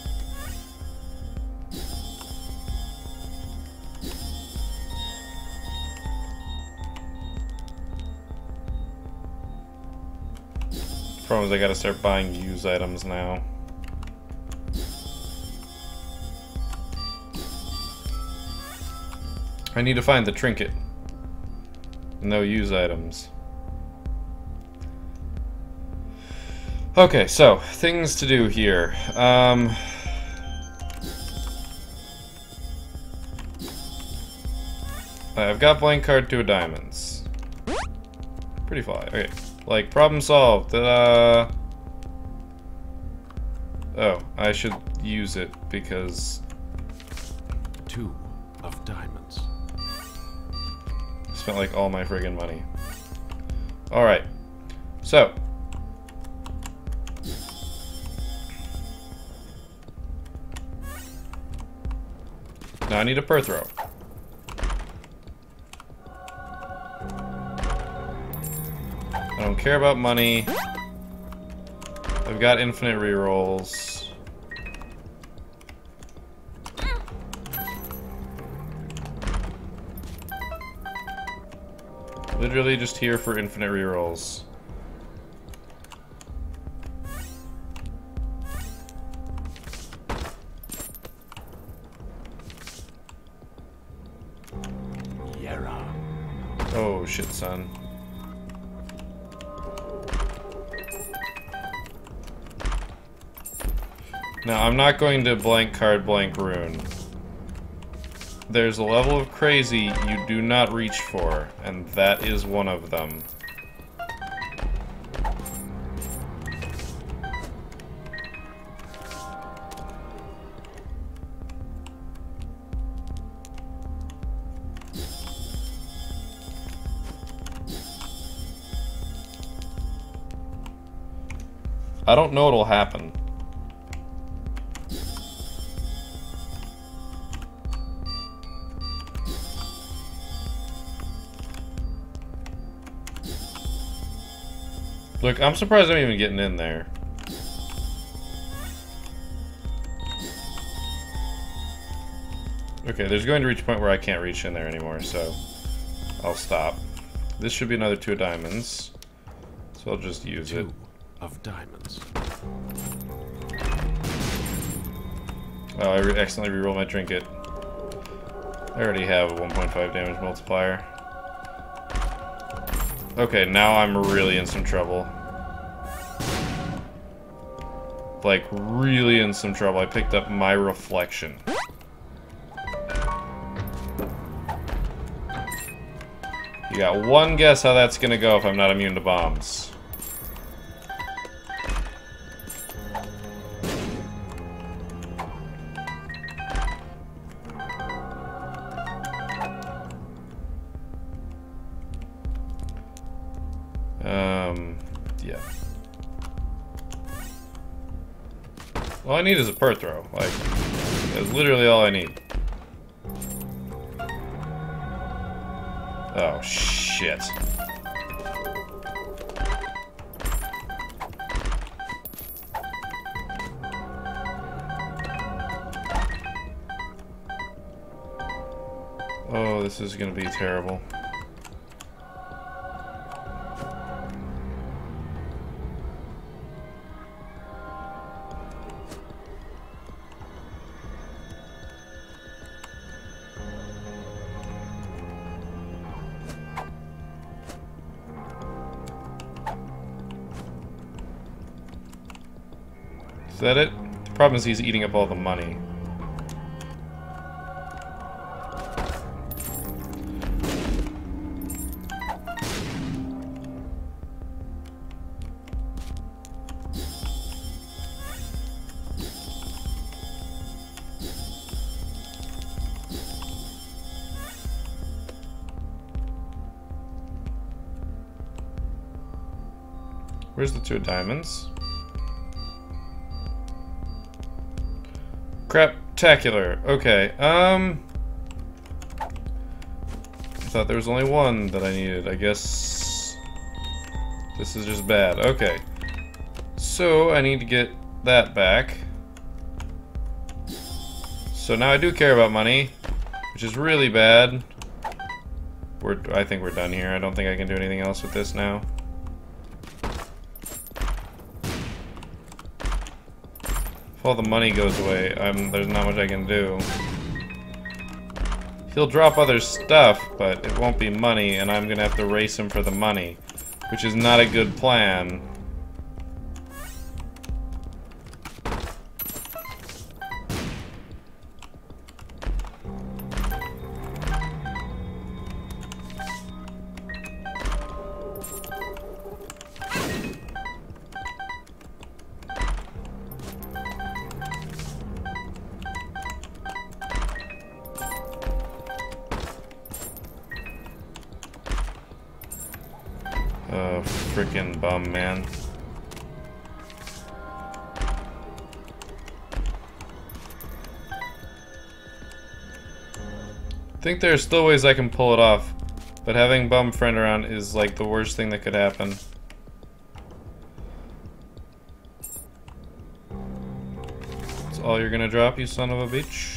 Problem is I gotta start buying used items now. I need to find the trinket. No use items. Okay, so, things to do here. I've got blank card, 2 of diamonds. Pretty fly. Okay, like, problem solved. Oh, I should use it because... 2 of diamonds. Spent like all my friggin' money. Alright. So. Now I need a per throw. I don't care about money. I've got infinite rerolls. Literally just here for infinite rerolls. Yera. Oh shit, son. Now I'm not going to blank card, blank rune. There's a level of crazy you do not reach for, and that is one of them. I don't know what'll happen. Look, I'm surprised I'm even getting in there. Okay, there's going to reach a point where I can't reach in there anymore, so I'll stop. This should be another 2 of diamonds, so I'll just use 2 it. of diamonds. Oh, I accidentally rerolled my trinket. I already have a 1.5 damage multiplier. Okay, now I'm really in some trouble. Like, really in some trouble. I picked up my reflection. You got one guess how that's gonna go if I'm not immune to bombs. Yeah. All I need is a per throw. Like, that's literally all I need. Oh, shit. Oh, this is gonna be terrible. Is that it? The problem is he's eating up all the money. Where's the 2 diamonds? Craptacular. Okay, I thought there was only 1 that I needed. I guess this is just bad. Okay. So, I need to get that back. So now I do care about money, which is really bad. I think we're done here. I don't think I can do anything else with this now. If all the money goes away, there's not much I can do. He'll drop other stuff, but it won't be money, and I'm gonna have to race him for the money, which is not a good plan. Oh, frickin' bum, man. I think there are still ways I can pull it off, but having bum friend around is like the worst thing that could happen. That's all you're gonna drop, you son of a bitch?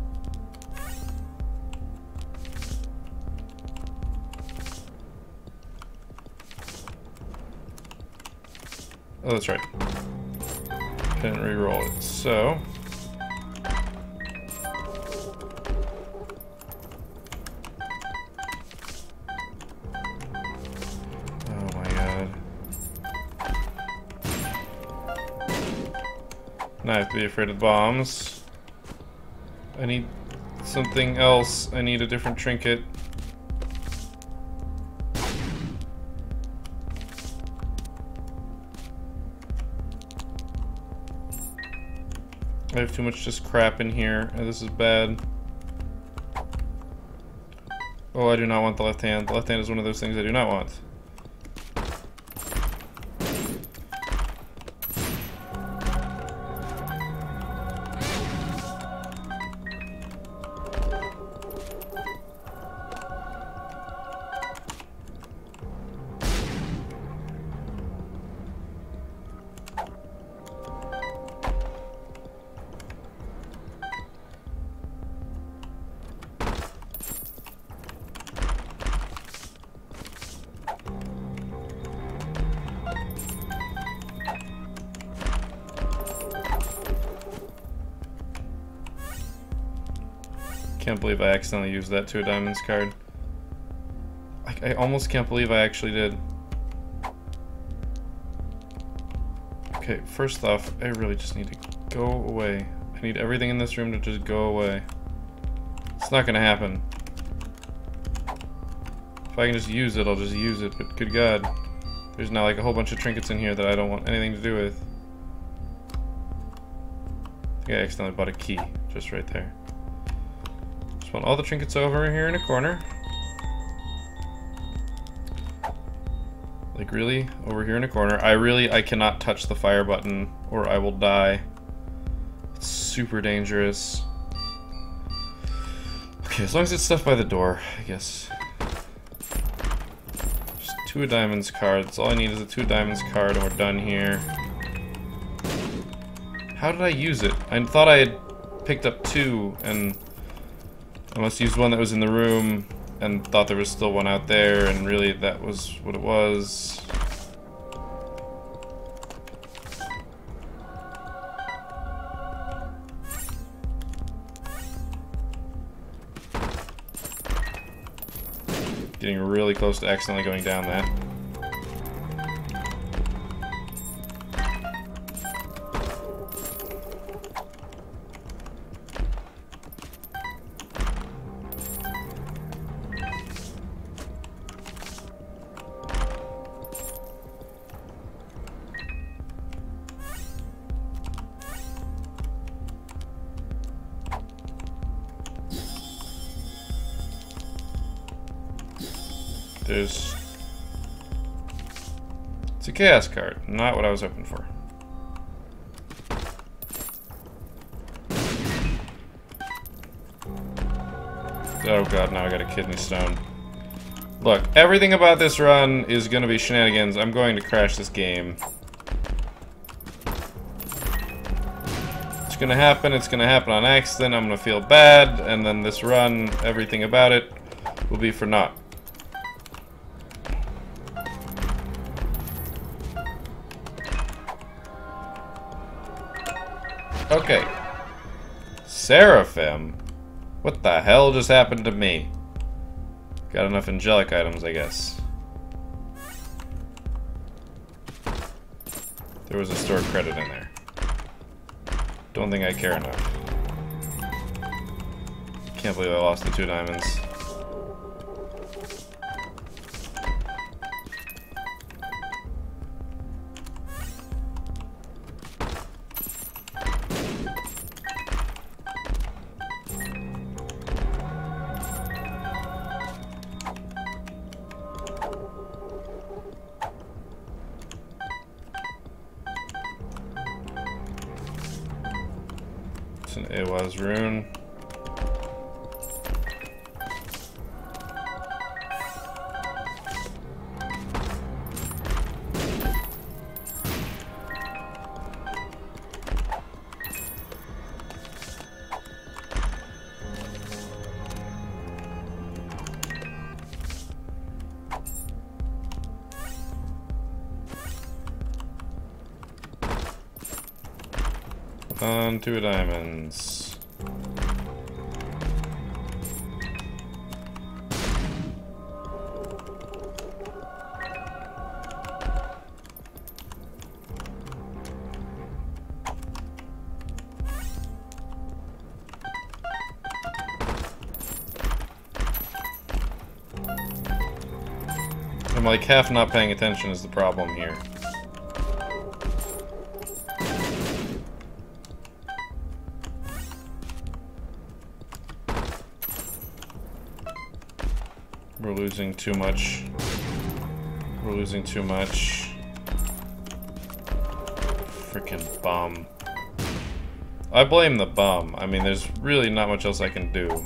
Oh, that's right. Didn't re-roll it, so... Oh my god. Now I have to be afraid of bombs. I need something else. I need a different trinket. I have too much just crap in here, and this is bad. Oh, I do not want the left hand. The left hand is one of those things I do not want. Can't believe I accidentally used that 2 diamonds card. I almost can't believe I actually did. Okay, first off, I really just need to go away. I need everything in this room to just go away. It's not gonna happen. If I can just use it, I'll just use it, but good God. There's now like a whole bunch of trinkets in here that I don't want anything to do with. I think I accidentally bought a key, just right there. Just want all the trinkets over here in a corner. Like really? Over here in a corner. I cannot touch the fire button or I will die. It's super dangerous. Okay, as long as it's stuff by the door, I guess. Just 2 of diamonds cards. All I need is a 2 of diamonds card and we're done here. How did I use it? I thought I had picked up 2 and I must use one that was in the room and thought there was still one out there, and really that was what it was. Getting really close to accidentally going down that. It's a chaos card, not what I was hoping for. Oh god, now I got a kidney stone. Look, everything about this run is gonna be shenanigans. I'm going to crash this game. It's gonna happen on accident, I'm gonna feel bad, and then this run, everything about it, will be for naught. Okay. Seraphim? What the hell just happened to me? Got enough angelic items, I guess. There was a stored credit in there. Don't think I care enough. Can't believe I lost the 2 diamonds. An Awa's rune. On 2 diamonds. I'm like half not paying attention is the problem here. We're losing too much. We're losing too much. Freaking bum. I blame the bum. I mean, there's really not much else I can do.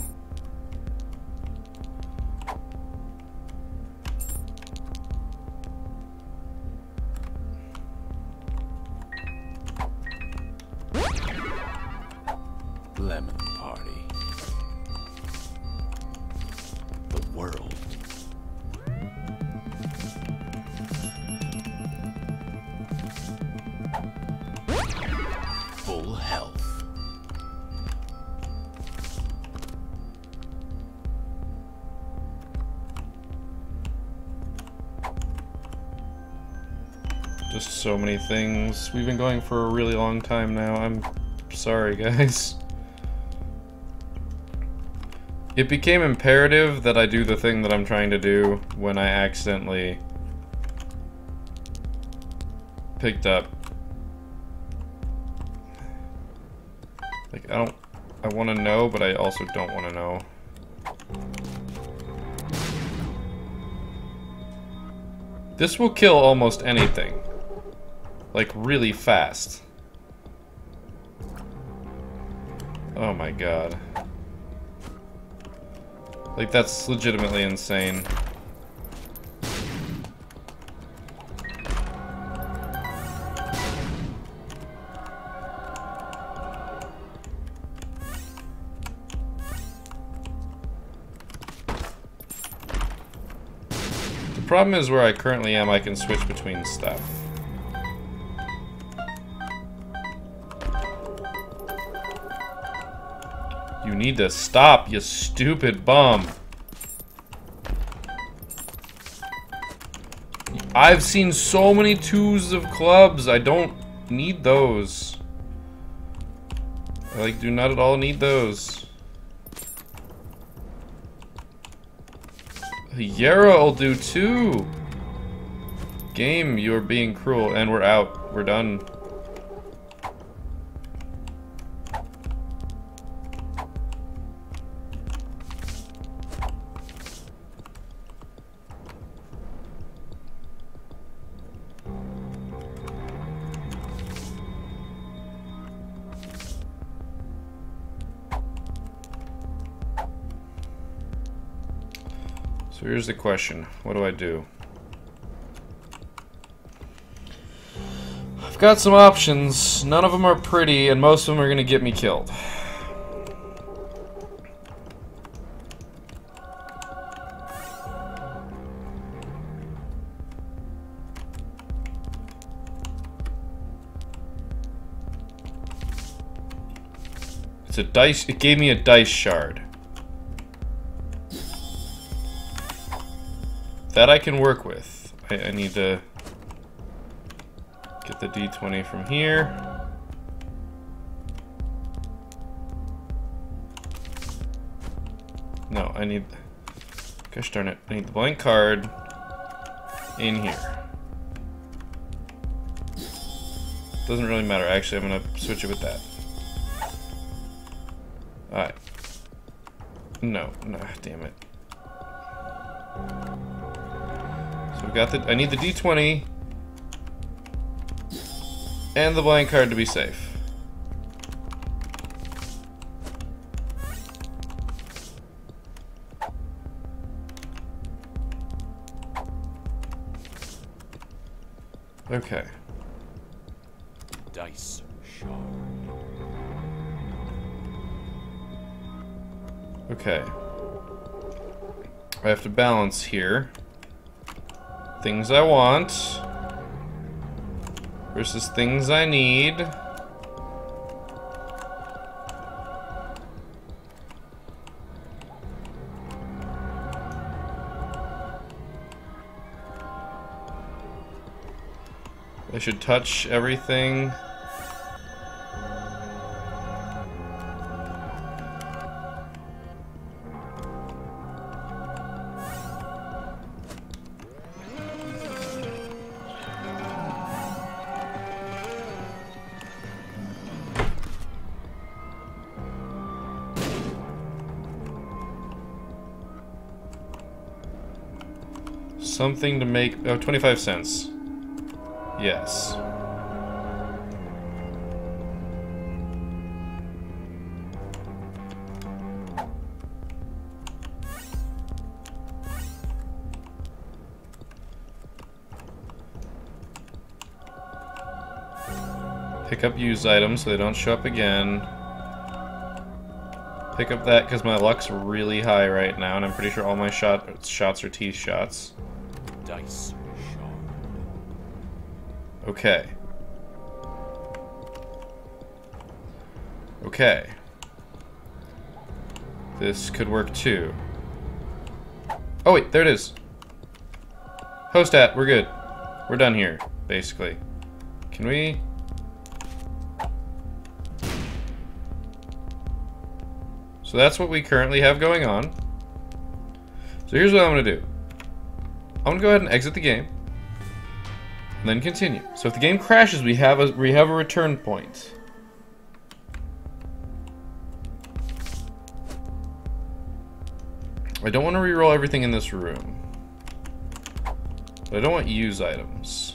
Lemon party. The world. Full health. Just so many things. We've been going for a really long time now. I'm sorry, guys. It became imperative that I do the thing that I'm trying to do when I accidentally picked up. Like, I want to know, but I also don't want to know. This will kill almost anything. Like, really fast. Oh my god. Like, that's legitimately insane. The problem is where I currently am, I can switch between stuff. You need to stop, you stupid bum. I've seen so many twos of clubs. I don't need those. I, like, do not at all need those. Yarrow will do too. Game, you're being cruel. And we're out. We're done. So here's the question. What do I do? I've got some options. None of them are pretty, and most of them are going to get me killed. It's a dice. It gave me a dice shard. That I can work with. I need to get the D20 from here. No, I need... Gosh darn it. I need the blank card in here. Doesn't really matter. Actually, I'm going to switch it with that. Alright. No, damn it. So we got the... I need the D20 and the blank card to be safe. Okay. Dice shard. Okay. I have to balance here. Things I want versus things I need. I should touch everything. Something to make... Oh, 25 cents. Yes. Pick up used items so they don't show up again. Pick up that because my luck's really high right now, and I'm pretty sure all my shots are teeth shots. Dice shard. Okay. Okay. This could work too. Oh wait, there it is. Hostat, we're good. We're done here, basically. Can we... So that's what we currently have going on. So here's what I'm going to do. I'm going to go ahead and exit the game. And then continue. So if the game crashes, we have a return point. I don't want to reroll everything in this room. But I don't want use items.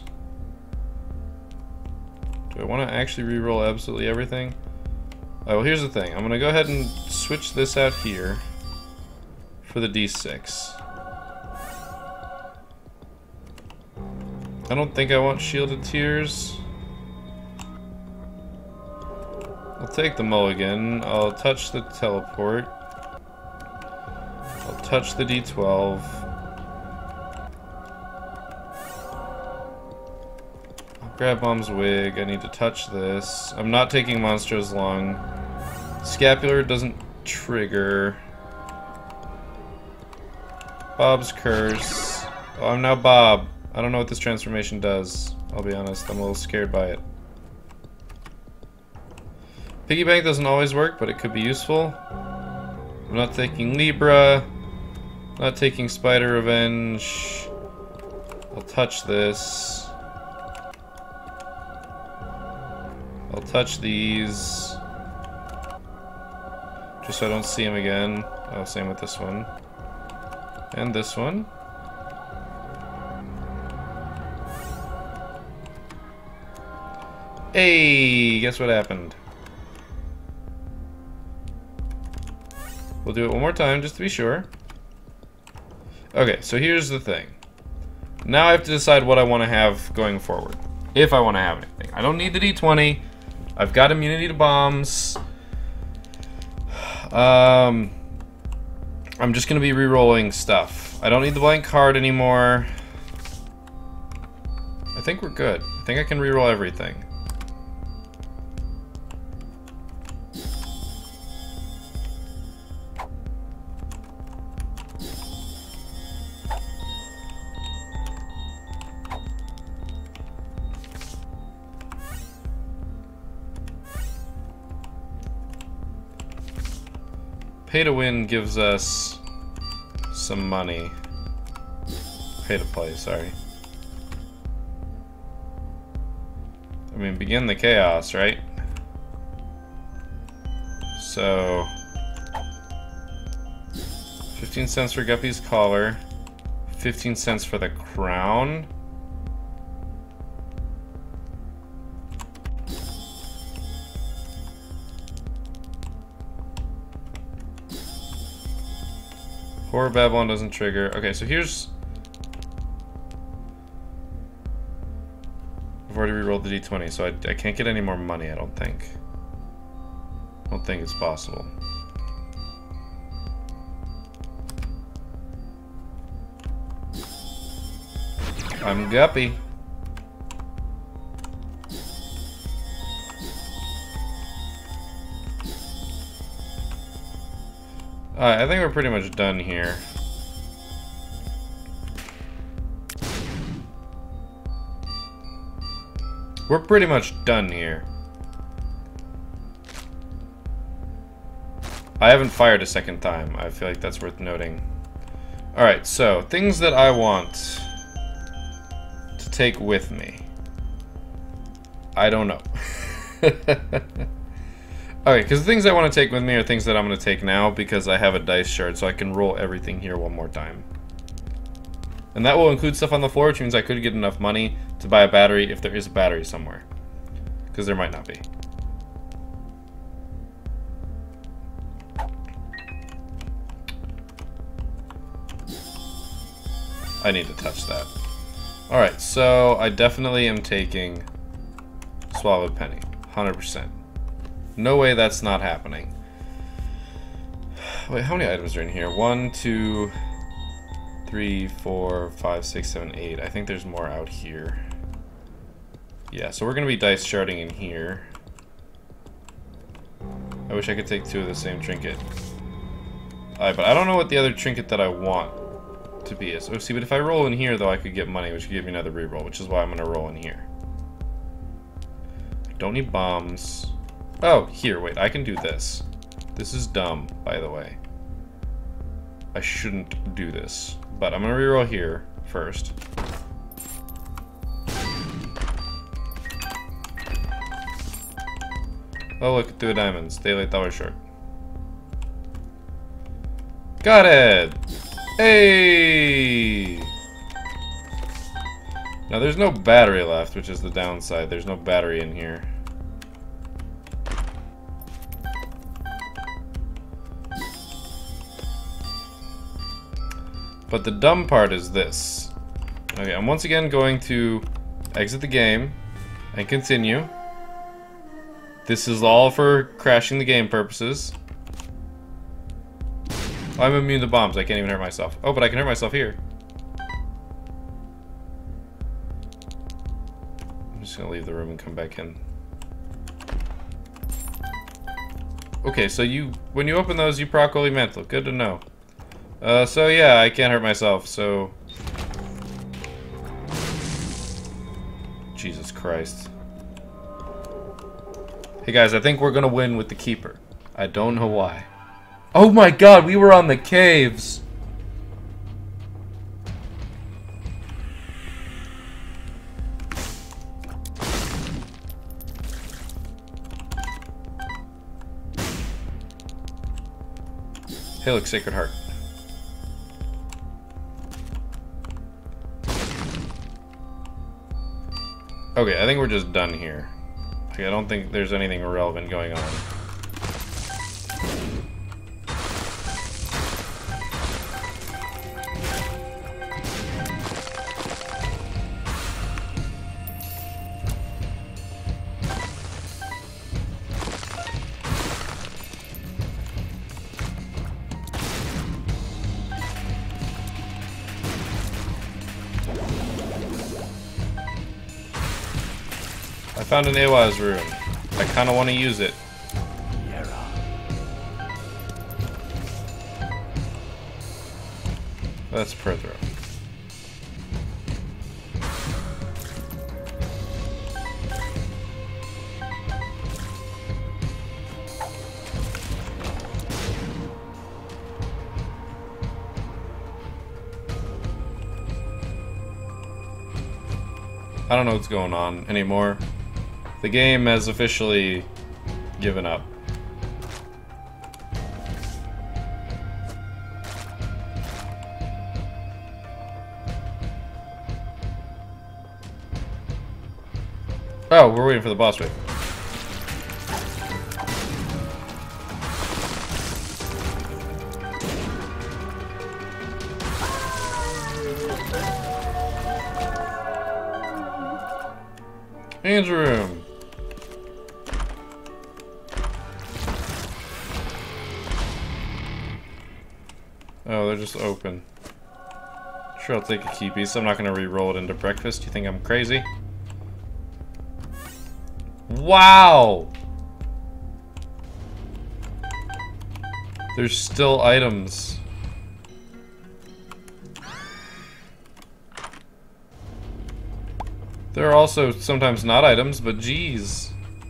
Do I want to actually reroll absolutely everything? Oh, well, here's the thing. I'm going to go ahead and switch this out here for the D6. I don't think I want Shielded Tears. I'll take the mulligan. I'll touch the teleport. I'll touch the D12. I'll grab Mom's wig. I need to touch this. I'm not taking Monstro's Lung. Scapular doesn't trigger. Bob's Curse. Oh, I'm now Bob. I don't know what this transformation does. I'll be honest, I'm a little scared by it. Piggy bank doesn't always work, but it could be useful. I'm not taking Libra. Not taking Spider Revenge. I'll touch this. I'll touch these. Just so I don't see him again. Oh, same with this one. And this one. Hey, guess what happened? We'll do it one more time just to be sure. Okay, so here's the thing. Now I have to decide what I want to have going forward. If I want to have anything. I don't need the D20. I've got immunity to bombs. I'm just going to be re-rolling stuff. I don't need the blank card anymore. I think we're good. I think I can re-roll everything. Pay to win gives us some money. Pay to play, sorry. I mean, begin the chaos, right? So... 15 cents for Guppy's collar. 15 cents for the crown. Horror Babylon doesn't trigger. Okay, so here's... I've already re-rolled the D20, so I can't get any more money, I don't think. I don't think it's possible. I'm Guppy. I think we're pretty much done here. We're pretty much done here. I haven't fired a second time. I feel like that's worth noting. Alright, so things that I want to take with me. I don't know. Okay, because the things I want to take with me are things that I'm going to take now because I have a dice shard, so I can roll everything here one more time. And that will include stuff on the floor, which means I could get enough money to buy a battery if there is a battery somewhere. Because there might not be. I need to touch that. Alright, so I definitely am taking Swallowed Penny. 100%. No way that's not happening. Wait, how many items are in here? 1, 2, 3, 4, 5, 6, 7, 8. I think there's more out here. Yeah, so we're going to be dice sharding in here. I wish I could take 2 of the same trinket. Alright, but I don't know what the other trinket that I want to be is. Oh, see, but if I roll in here, though, I could get money, which could give me another reroll, which is why I'm going to roll in here. Don't need bombs. Oh, here, wait, I can do this. This is dumb, by the way. I shouldn't do this. But I'm gonna reroll here first. Oh look, 2 diamonds. Daylight tower short. Got it! Hey! Now there's no battery left, which is the downside. There's no battery in here. But the dumb part is this. Okay, I'm once again going to exit the game and continue. This is all for crashing the game purposes. I'm immune to bombs. I can't even hurt myself. Oh, but I can hurt myself here. I'm just gonna leave the room and come back in. Okay, so when you open those, you proc Holy Mantle. Good to know. So yeah, I can't hurt myself, so... Jesus Christ. Hey guys, I think we're gonna win with the Keeper. I don't know why. Oh my god, we were on the caves! Hey look, Sacred Heart. Okay, I think we're just done here. Okay, I don't think there's anything relevant going on. I found an Awaz rune. I kind of want to use it. That's per throw. I don't know what's going on anymore. The game has officially given up. Oh, we're waiting for the boss wave. Hands room. Oh, they're just open. Sure, I'll take a key piece. I'm not gonna re-roll it into breakfast. You think I'm crazy? Wow! There's still items. There are also sometimes not items, but geez.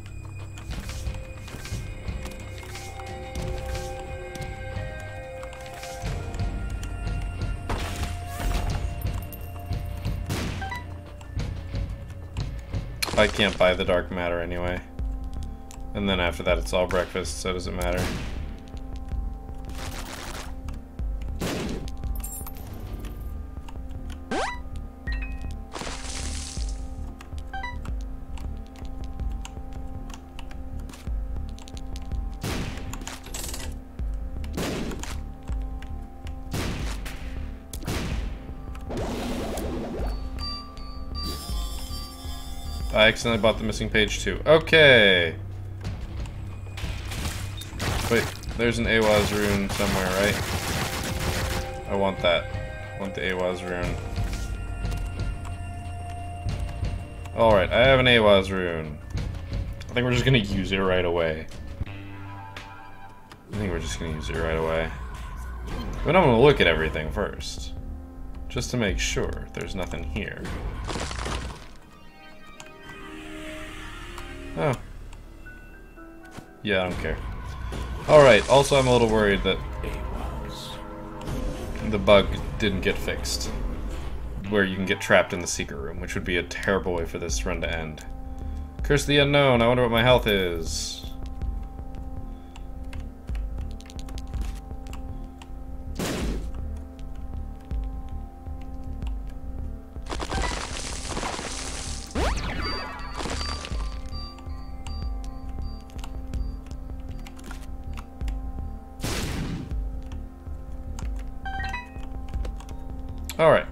I can't buy the dark matter anyway. And then after that it's all breakfast, so does it matter? I accidentally bought the missing page too. Okay. Wait, there's an Awaz rune somewhere, right? I want that. I want the Awaz rune. Alright, I have an Awaz rune. I think we're just gonna use it right away. But I'm gonna look at everything first. Just to make sure there's nothing here. Oh. Yeah, I don't care. Alright, also I'm a little worried that the bug didn't get fixed. Where you can get trapped in the secret room, which would be a terrible way for this run to end. Curse the unknown, I wonder what my health is. Alright.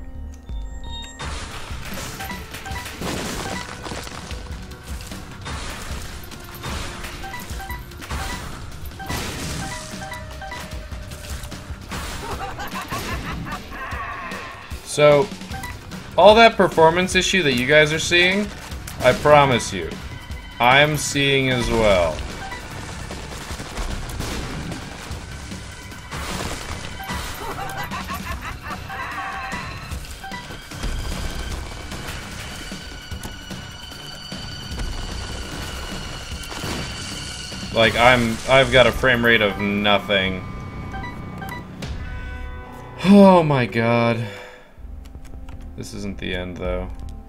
So, all that performance issue that you guys are seeing, I promise you, I'm seeing as well. Like, I've got a frame rate of nothing. Oh my god. This isn't the end, though.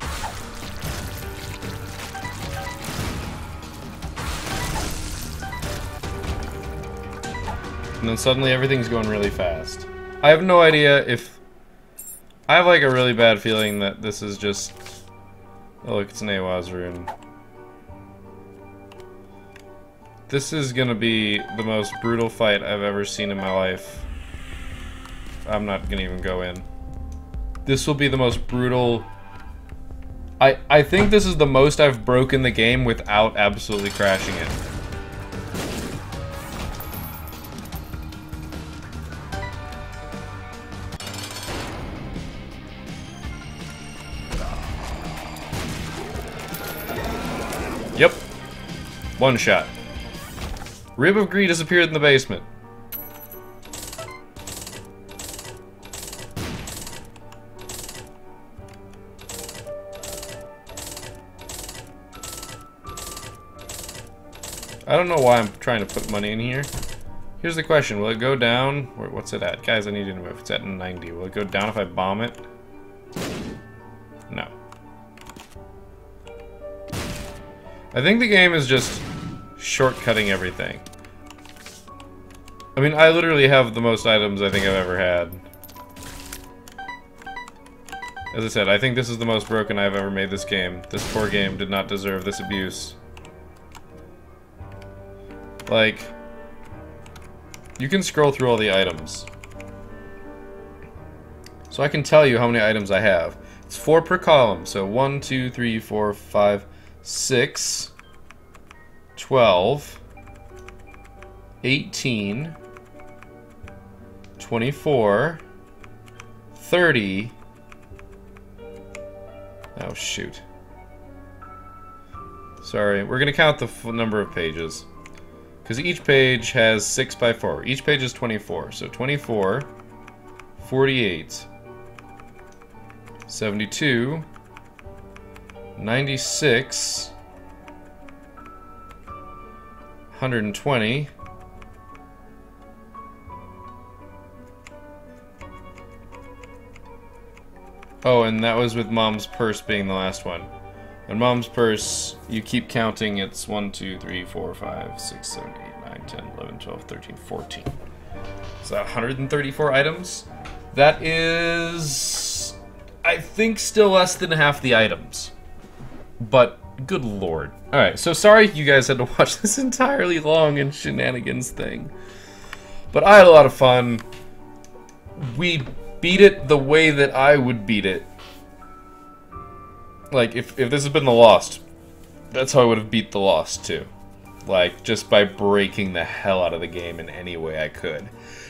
And then suddenly everything's going really fast. I have no idea if... I have like a really bad feeling that this is just... Oh look, it's an Awaz rune. This is gonna be the most brutal fight I've ever seen in my life. I'm not gonna even go in. This will be the most brutal... I think this is the most I've broken the game without absolutely crashing it. Yep. One shot. Rib of Greed has appeared in the basement. I don't know why I'm trying to put money in here. Here's the question, will it go down? What's it at? Guys, I need to know if it's at 90. Will it go down if I bomb it? No. I think the game is just shortcutting everything. I mean, I literally have the most items I think I've ever had. As I said, I think this is the most broken I've ever made this game. This poor game did not deserve this abuse. Like, you can scroll through all the items. So I can tell you how many items I have. It's 4 per column, so 1, 2, 3, 4, 5, 6, 12, 18, 24, 30. Oh, shoot. Sorry, we're gonna count the number of pages. Because each page has 6 by 4. Each page is 24. So 24, 48, 72, 96, 120, oh, and that was with Mom's purse being the last one. And Mom's purse, you keep counting, it's 1, 2, 3, 4, 5, 6, 7, 8, 9, 10, 11, 12, 13, 14. So 134 items. That is, I think, still less than half the items. But, good lord. Alright, so sorry you guys had to watch this entirely long and shenanigans thing. But I had a lot of fun. We beat it the way that I would beat it. Like, if this had been The Lost, that's how I would have beat The Lost, too. Like, just by breaking the hell out of the game in any way I could.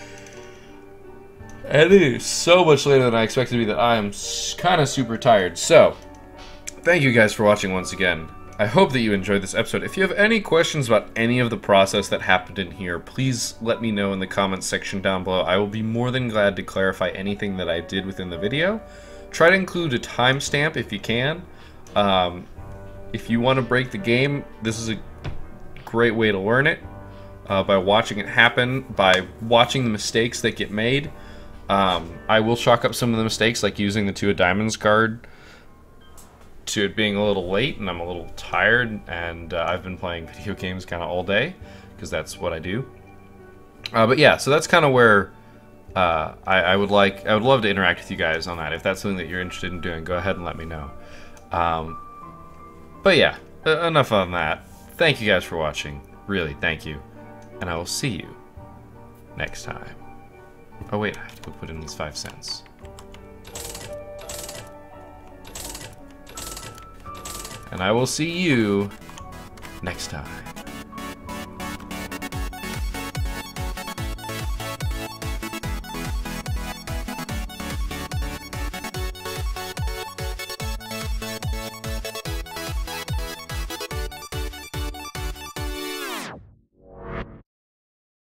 And it is so much later than I expected to be that I am kind of super tired. So, thank you guys for watching once again. I hope that you enjoyed this episode. If you have any questions about any of the process that happened in here, please let me know in the comments section down below. I will be more than glad to clarify anything that I did within the video. Try to include a timestamp if you can. if you want to break the game, this is a great way to learn it. By watching it happen, by watching the mistakes that get made. I will chalk up some of the mistakes, like using the 2 of diamonds card, to it being a little late, and I'm a little tired, and I've been playing video games kind of all day, because that's what I do. But yeah, so that's kind of where I would love to interact with you guys on that. If that's something that you're interested in doing, go ahead and let me know. But yeah, enough on that. Thank you guys for watching. Really, thank you. And I will see you next time. Oh wait, I have to put in these 5 cents. And I will see you next time.